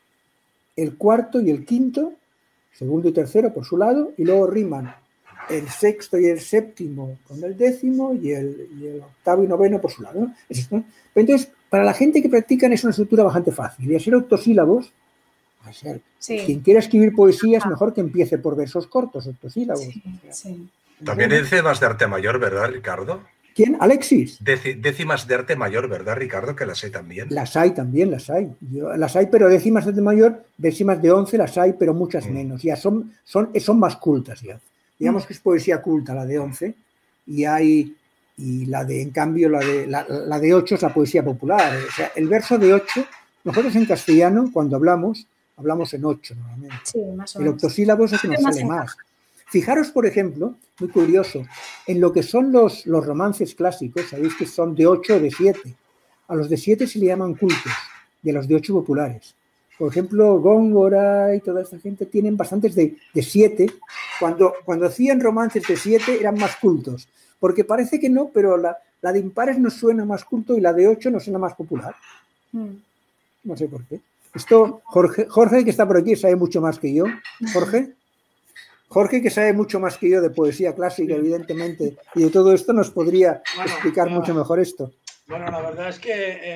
el cuarto y el quinto, segundo y tercero por su lado, y luego riman el sexto y el séptimo con el décimo y el, y el octavo y noveno por su lado, ¿no? Eso, ¿no? Pero entonces, para la gente que practican es una estructura bastante fácil. Y a ser octosílabos, a ser, sí. Quien quiera escribir poesía es mejor que empiece por versos cortos, octosílabos. Sí, sí. También hay décimas de arte mayor, ¿verdad, Ricardo? ¿Quién? Alexis. Deci, décimas de arte mayor, ¿verdad, Ricardo? Que las hay también. Las hay también, las hay. Yo, las hay, pero décimas de arte mayor, décimas de once las hay, pero muchas mm. menos. Ya son, son, son más cultas ya. Digamos que es poesía culta la de once y hay y la de, en cambio, la de la, la de ocho es la poesía popular. O sea, el verso de ocho, nosotros en castellano, cuando hablamos, hablamos en ocho normalmente. Sí, más o menos. El octosílabo es el que nos sale más. Fijaros, por ejemplo, muy curioso, en lo que son los, los romances clásicos, sabéis que son de ocho o de siete. A los de siete se le llaman cultos, y a los de ocho populares. Por ejemplo, Góngora y toda esta gente tienen bastantes de, de siete. Cuando, cuando hacían romances de siete eran más cultos. Porque parece que no, pero la, la de impares nos suena más culto y la de ocho nos suena más popular. Mm. No sé por qué. Esto, Jorge, Jorge, que está por aquí, sabe mucho más que yo. Jorge, Jorge, que sabe mucho más que yo de poesía clásica, evidentemente, y de todo esto, nos podría bueno, explicar mucho mejor esto. Bueno, la verdad es que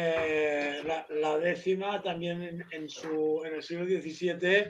eh, la, la décima también en, en, su, en el siglo diecisiete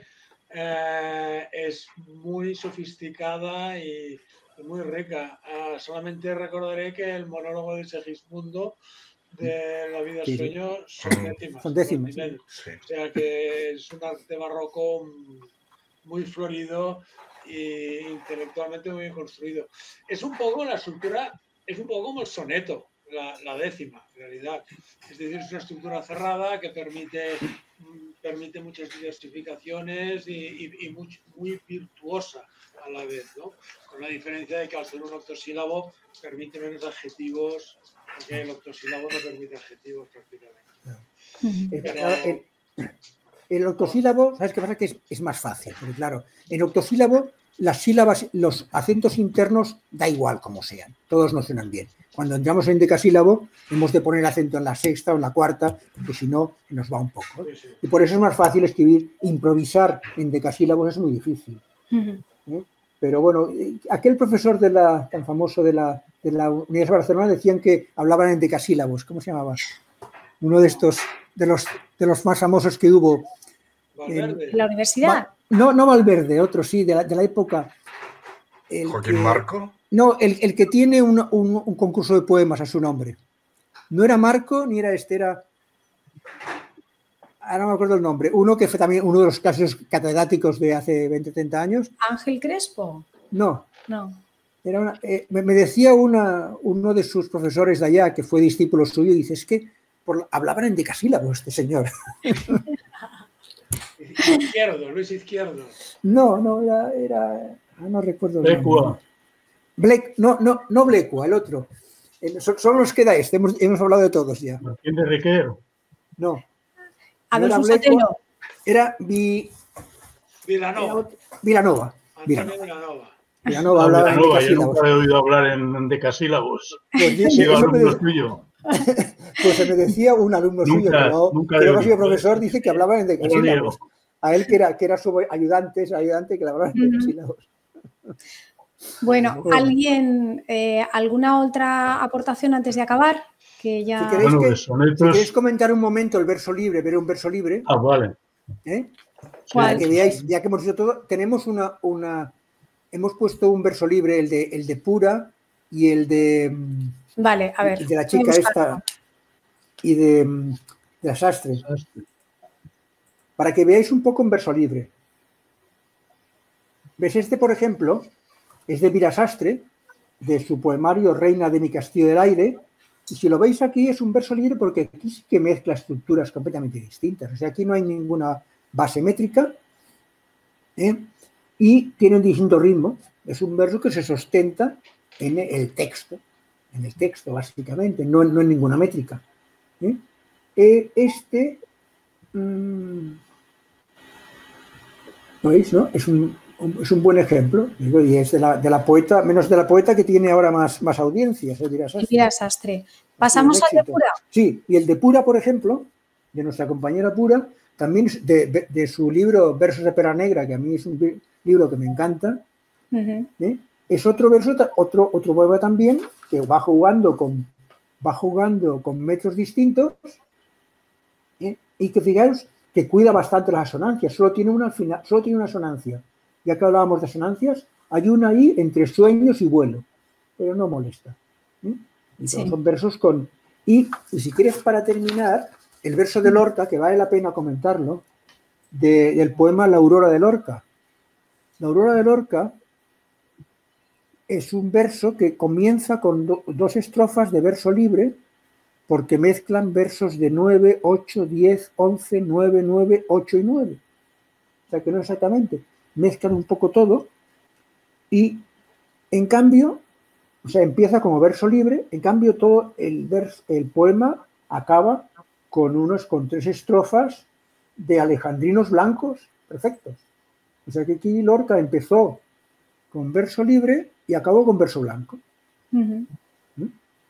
eh, es muy sofisticada y, y muy rica. Uh, solamente recordaré que el monólogo de Segismundo de La vida sí, sueño son décimas. Son décimas. Son sí. O sea que es un arte barroco muy florido e intelectualmente muy bien construido. Es un poco la estructura, es un poco como el soneto. La, la décima, en realidad. Es decir, es una estructura cerrada que permite, permite muchas diversificaciones y, y, y muy, muy virtuosa a la vez, ¿no? Con la diferencia de que al ser un octosílabo permite menos adjetivos, porque el octosílabo no permite adjetivos prácticamente. Pero... El, el octosílabo, ¿sabes qué pasa? Que es, es más fácil, porque claro, en octosílabo las sílabas, los acentos internos, da igual como sean, todos nos suenan bien. Cuando entramos en decasílabo, hemos de poner acento en la sexta o en la cuarta, porque si no, nos va un poco. Y por eso es más fácil escribir, improvisar en decasílabos es muy difícil. ¿Eh? Pero bueno, aquel profesor de la, tan famoso de la, de la Universidad de Barcelona decían que hablaban en decasílabos. ¿Cómo se llamaba? Uno de estos, de los, de los más famosos que hubo. ¿De la universidad? No, no Valverde, otro sí, de la, de la época. El ¿Joaquín que, Marco? No, el, el que tiene un, un, un concurso de poemas a su nombre. No era Marco, ni era este, era... Ahora no me acuerdo el nombre. Uno que fue también uno de los casos catedráticos de hace veinte, treinta años. ¿Ángel Crespo? No. No. Era una, eh, me, me decía una, uno de sus profesores de allá, que fue discípulo suyo, y dice, es que por, hablaban en decasílabos este señor. Izquierdo, Luis Izquierdo. No, no, era... era no recuerdo. Blecua. Ble, no, no, no Blecua, el otro. El, solo nos queda este, hemos, hemos hablado de todos ya. ¿Quién de Requero? No. Adolfo no Sotelo. Era Vi... Vilanova. Vilanova. Vilanova. Vilanova. Vilanova hablaba en decasílabos. Yo nunca he oído hablar en decasílabos. Pues yo, sido alumno me, tuyo. Pues se me decía un alumno nunca, suyo, pero nunca creo que ha sido profesor, dice que hablaba en decasílabos. a él que era, que era su ayudante, su ayudante que la verdad Uh-huh. sí, no. Bueno, ¿alguien, eh, alguna otra aportación antes de acabar? Que ya... Si queréis, Bueno, que, de sonetos- si queréis comentar un momento el verso libre, ver un verso libre, Ah, vale. ¿eh? ¿Cuál? Para que veáis, ya que hemos hecho todo, tenemos una, una hemos puesto un verso libre, el de, el de Pura y el de, Vale, a ver. el de la voy a chica buscarlo. esta y de, de la sastre, para que veáis un poco un verso libre. ¿Ves? Este, por ejemplo, es de Vira Sastre, de su poemario Reina de mi castillo del aire, y si lo veis aquí es un verso libre porque aquí sí que mezcla estructuras completamente distintas. O sea, aquí no hay ninguna base métrica, ¿eh? Y tiene un distinto ritmo. Es un verso que se sustenta en el texto, en el texto básicamente, no, no en ninguna métrica, ¿eh? Eh, este, mmm, ¿lo veis, no? Es un, un, es un buen ejemplo, digo, y es de la, de la poeta, menos de la poeta que tiene ahora más, más audiencias, ¿eh? Vira Sastre. Vira Sastre. ¿Pasamos al de Pura? Sí, y el de Pura, por ejemplo, de nuestra compañera Pura, también de, de, de su libro Versos de Pera Negra, que a mí es un libro que me encanta, uh-huh. ¿eh? Es otro verso, otro, otro poema también, que va jugando con, va jugando con metros distintos, ¿eh? Y que fijaros que cuida bastante las asonancias, solo tiene una, solo tiene una asonancia. Ya que hablábamos de asonancias, hay una ahí entre sueños y vuelo, pero no molesta, ¿eh? Entonces, sí. Son versos con... Y, y si quieres, para terminar, el verso de Lorca, que vale la pena comentarlo, de, del poema La Aurora de Lorca. La Aurora de Lorca es un verso que comienza con do, dos estrofas de verso libre, porque mezclan versos de nueve, ocho, diez, once, nueve, nueve, ocho y nueve. O sea que no exactamente, mezclan un poco todo y, en cambio, o sea, empieza como verso libre, en cambio todo el, vers, el poema acaba con unos, con tres estrofas de alejandrinos blancos perfectos. O sea que aquí Lorca empezó con verso libre y acabó con verso blanco. Uh-huh. ¿Mm?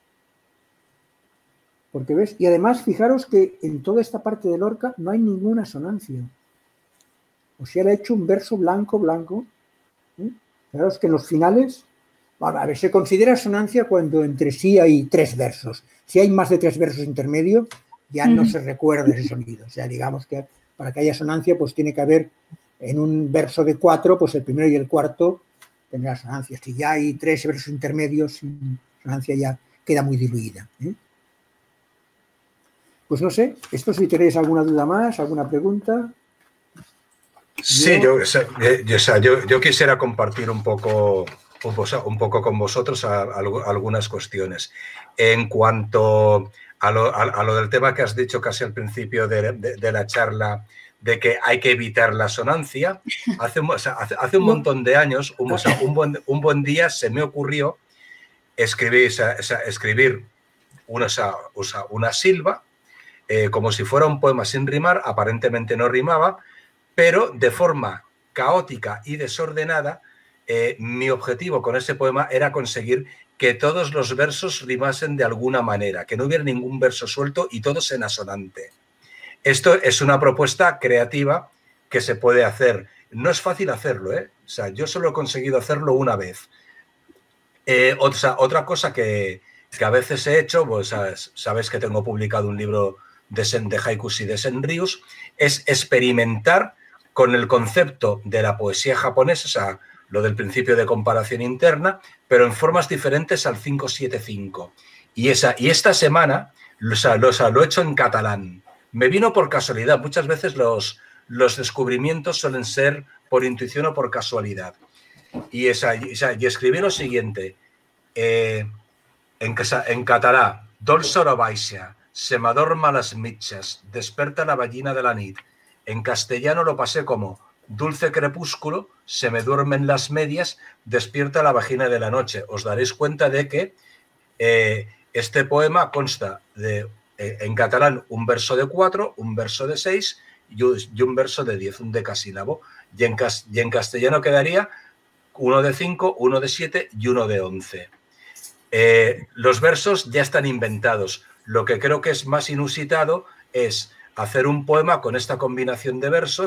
Porque ves, y además fijaros que en toda esta parte de Lorca no hay ninguna asonancia. O sea, le ha hecho un verso blanco, blanco. ¿Mm? Fijaros que en los finales, a ver, se considera asonancia cuando entre sí hay tres versos. Si hay más de tres versos intermedios, ya uh-huh. no se recuerda ese sonido. O sea, digamos que para que haya asonancia, pues tiene que haber en un verso de cuatro, pues el primero y el cuarto tendrá asonancia. Si ya hay tres versos intermedios, la asonancia ya queda muy diluida, ¿eh? Pues no sé, esto si tenéis alguna duda más, alguna pregunta. Sí, yo, yo, yo, yo, yo quisiera compartir un poco, un poco con vosotros a, a, a algunas cuestiones. En cuanto a lo, a, a lo del tema que has dicho casi al principio de, de, de la charla, de que hay que evitar la asonancia, hace, o sea, hace, hace un montón de años, un, o sea, un, buen, un buen día se me ocurrió escribir, o sea, o sea, escribir una, o sea, una silva, eh, como si fuera un poema sin rimar, aparentemente no rimaba, pero de forma caótica y desordenada, eh, mi objetivo con ese poema era conseguir que todos los versos rimasen de alguna manera, que no hubiera ningún verso suelto y todos en asonante. Esto es una propuesta creativa que se puede hacer. No es fácil hacerlo, ¿eh? O sea, yo solo he conseguido hacerlo una vez. Eh, o sea, otra cosa que, que a veces he hecho, pues sabes, sabes que tengo publicado un libro de, sen, de haikus y de senryus, es experimentar con el concepto de la poesía japonesa, o sea, lo del principio de comparación interna, pero en formas diferentes al cinco siete cinco. Y, esa, y esta semana o sea, lo, o sea, lo he hecho en catalán. Me vino por casualidad. Muchas veces los, los descubrimientos suelen ser por intuición o por casualidad. Y, esa, y, esa, y escribí lo siguiente. Eh, en, en català, dolça hora baixa, se m'adorma las mitjas, desperta la ballina de la nit. En castellano lo pasé como dulce crepúsculo, se me duermen las medias, despierta la vagina de la noche. Os daréis cuenta de que eh, este poema consta de, eh, en catalán, un verso de cuatro, un verso de seis y un, y un verso de diez, un decasílabo. Y en, y en castellano quedaría uno de cinco, uno de siete y uno de once. Eh, los versos ya están inventados. Lo que creo que es más inusitado es hacer un poema con esta combinación de versos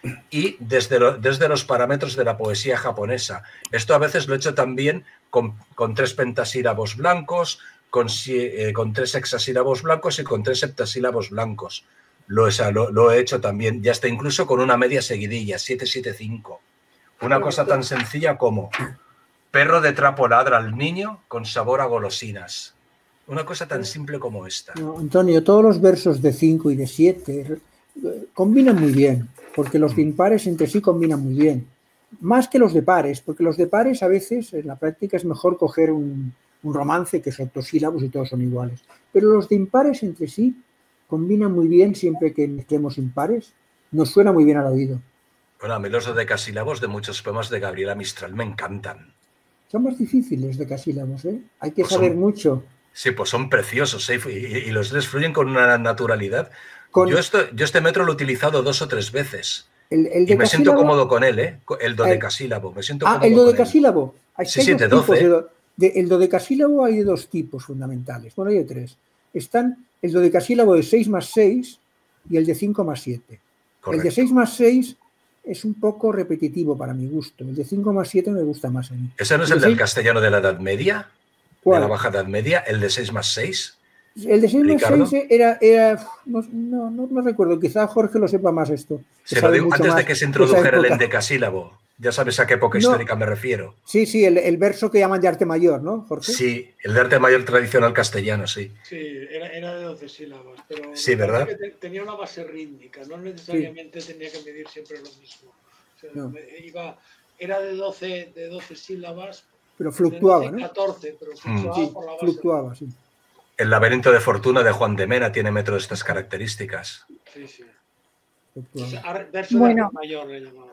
y desde, lo, desde los parámetros de la poesía japonesa. Esto a veces lo he hecho también con, con tres pentasílabos blancos, con, eh, con tres hexasílabos blancos y con tres septasílabos blancos. Lo, o sea, lo, lo he hecho también, ya está incluso con una media seguidilla, siete siete cinco. Una cosa tan sencilla como perro de trapo ladra al niño con sabor a golosinas. Una cosa tan simple como esta. No, Antonio, todos los versos de cinco y de siete combinan muy bien, porque los de impares entre sí combinan muy bien. Más que los de pares, porque los de pares a veces en la práctica es mejor coger un, un romance que son octosílabos y todos son iguales. Pero los de impares entre sí combinan muy bien siempre que mezclemos impares. Nos suena muy bien al oído. Bueno, a mí los decasílabos de muchos poemas de Gabriela Mistral me encantan. Son más difíciles decasílabos, ¿eh? Hay que pues saber son, mucho. Sí, pues son preciosos, ¿eh? y, y los tres fluyen con una naturalidad. Con, yo, esto, yo este metro lo he utilizado dos o tres veces. El, el y me siento cómodo con él, ¿eh? El dodecasílabo. Me siento ah, el dodecasílabo. Hay, sí, hay sí, dos de doce. De do, de, el dodecasílabo hay de dos tipos fundamentales. Bueno, hay de tres. Están el dodecasílabo de seis más seis y el de cinco más siete. Correcto. El de seis más seis es un poco repetitivo para mi gusto. El de cinco más siete me gusta más a mí. ¿Ese no es el, el del seis... castellano de la Edad Media? ¿Cuál? ¿De la Baja Edad Media? ¿El de seis más seis? El de seis más seis era... era no, no, no, no recuerdo. Quizá Jorge lo sepa más esto. Se lo digo antes de que se introdujera el endecasílabo. Ya sabes a qué época no, histórica me refiero. Sí, sí, el, el verso que llaman de arte mayor, ¿no, Jorge? Sí, el de arte mayor tradicional castellano, sí. Sí, era, era de doce sílabas, pero sí, ¿verdad? Que tenía una base rítmica, no necesariamente sí. tenía que medir siempre lo mismo. O sea, no. iba, era de doce, de doce sílabas, pero fluctuaba, ¿no? catorce, pero fluctuaba sí, por la base. Fluctuaba, sí. El laberinto de fortuna de Juan de Mena tiene metro de estas características. Sí, sí. Fluctuaba. Verso bueno. de arte mayor le llamaba.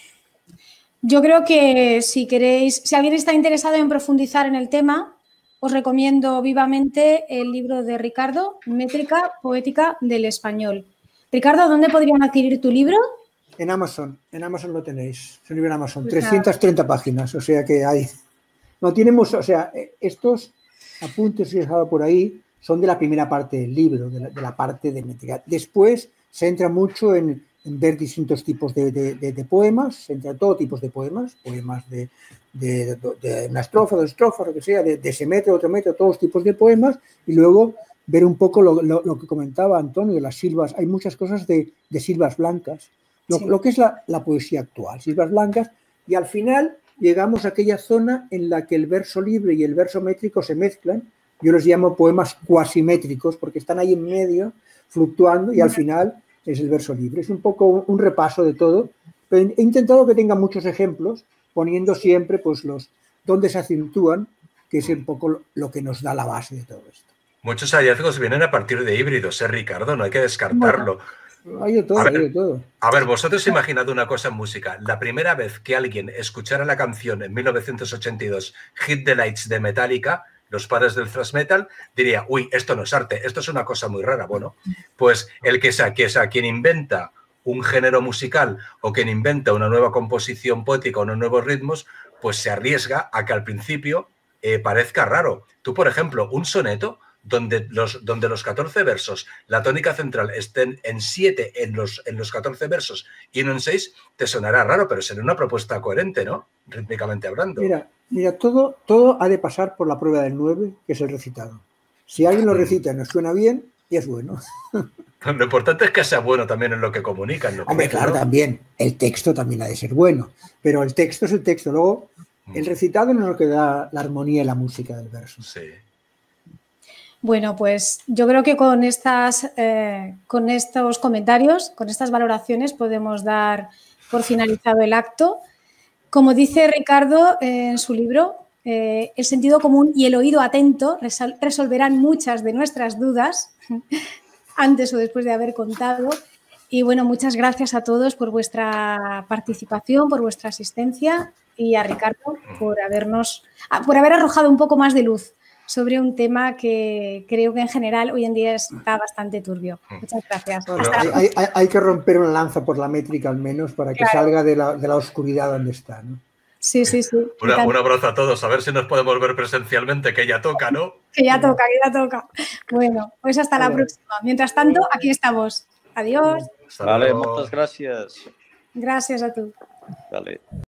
Yo creo que si queréis, si alguien está interesado en profundizar en el tema, os recomiendo vivamente el libro de Ricardo, Métrica Poética del Español. Ricardo, ¿dónde podrían adquirir tu libro? En Amazon, en Amazon lo tenéis, es un libro en Amazon, pues trescientas treinta páginas, o sea que hay... No tenemos, o sea, estos apuntes que he dejado por ahí son de la primera parte del libro, de la, de la parte de métrica. Después se entra mucho en... en ver distintos tipos de, de, de, de poemas, entre todo tipos de poemas, poemas de, de, de, de una estrofa, dos estrofas, lo que sea, de, de ese metro, otro metro, todos tipos de poemas, y luego ver un poco lo, lo, lo que comentaba Antonio, las silvas. Hay muchas cosas de, de silvas blancas, lo, sí. lo que es la, la poesía actual, silvas blancas, y al final llegamos a aquella zona en la que el verso libre y el verso métrico se mezclan. Yo los llamo poemas cuasimétricos, porque están ahí en medio, fluctuando, y al final es el verso libre. Es un poco un, un repaso de todo, pero he intentado que tenga muchos ejemplos, poniendo siempre pues los donde se acentúan, que es un poco lo, lo que nos da la base de todo esto. Muchos hallazgos vienen a partir de híbridos, ¿eh, Ricardo? No hay que descartarlo. Bueno, hay de todo, a ver, hay de todo. A ver, vosotros imaginad una cosa en música. La primera vez que alguien escuchara la canción en mil novecientos ochenta y dos, Hit the Lights de Metallica, los padres del thrash metal, diría, uy, esto no es arte, esto es una cosa muy rara. Bueno, pues el que sea, que sea quien inventa un género musical o quien inventa una nueva composición poética o unos nuevos ritmos, pues se arriesga a que al principio eh, parezca raro. Tú, por ejemplo, un soneto donde los, donde los catorce versos, la tónica central estén en siete en los, en los catorce versos y no en seis, te sonará raro, pero será una propuesta coherente, ¿no? Rítmicamente hablando. Mira, mira todo, todo ha de pasar por la prueba del nueve, que es el recitado. Si alguien lo recita y nos suena bien, y es bueno. Lo importante es que sea bueno también en lo que comunican. ¿No? Hombre, claro, ¿no? También. El texto también ha de ser bueno, pero el texto es el texto. Luego, el recitado no es lo que da la armonía y la música del verso. Sí. Bueno, pues yo creo que con, estas, eh, con estos comentarios, con estas valoraciones, podemos dar por finalizado el acto. Como dice Ricardo eh, en su libro, eh, el sentido común y el oído atento resol- resolverán muchas de nuestras dudas antes o después de haber contado. Y bueno, muchas gracias a todos por vuestra participación, por vuestra asistencia y a Ricardo por habernos, por haber arrojado un poco más de luz sobre un tema que creo que en general hoy en día está bastante turbio. Muchas gracias. Bueno, hay, hay, hay que romper una lanza por la métrica al menos para que claro. salga de la, de la oscuridad donde está, ¿no? Sí, sí, sí. Una, un abrazo a todos, a ver si nos podemos ver presencialmente, que ya toca, ¿no? Que ya toca, que ya toca. Bueno, pues hasta la próxima. Mientras tanto, aquí estamos. Adiós. Vale, muchas gracias. Gràcies a tu. Vale.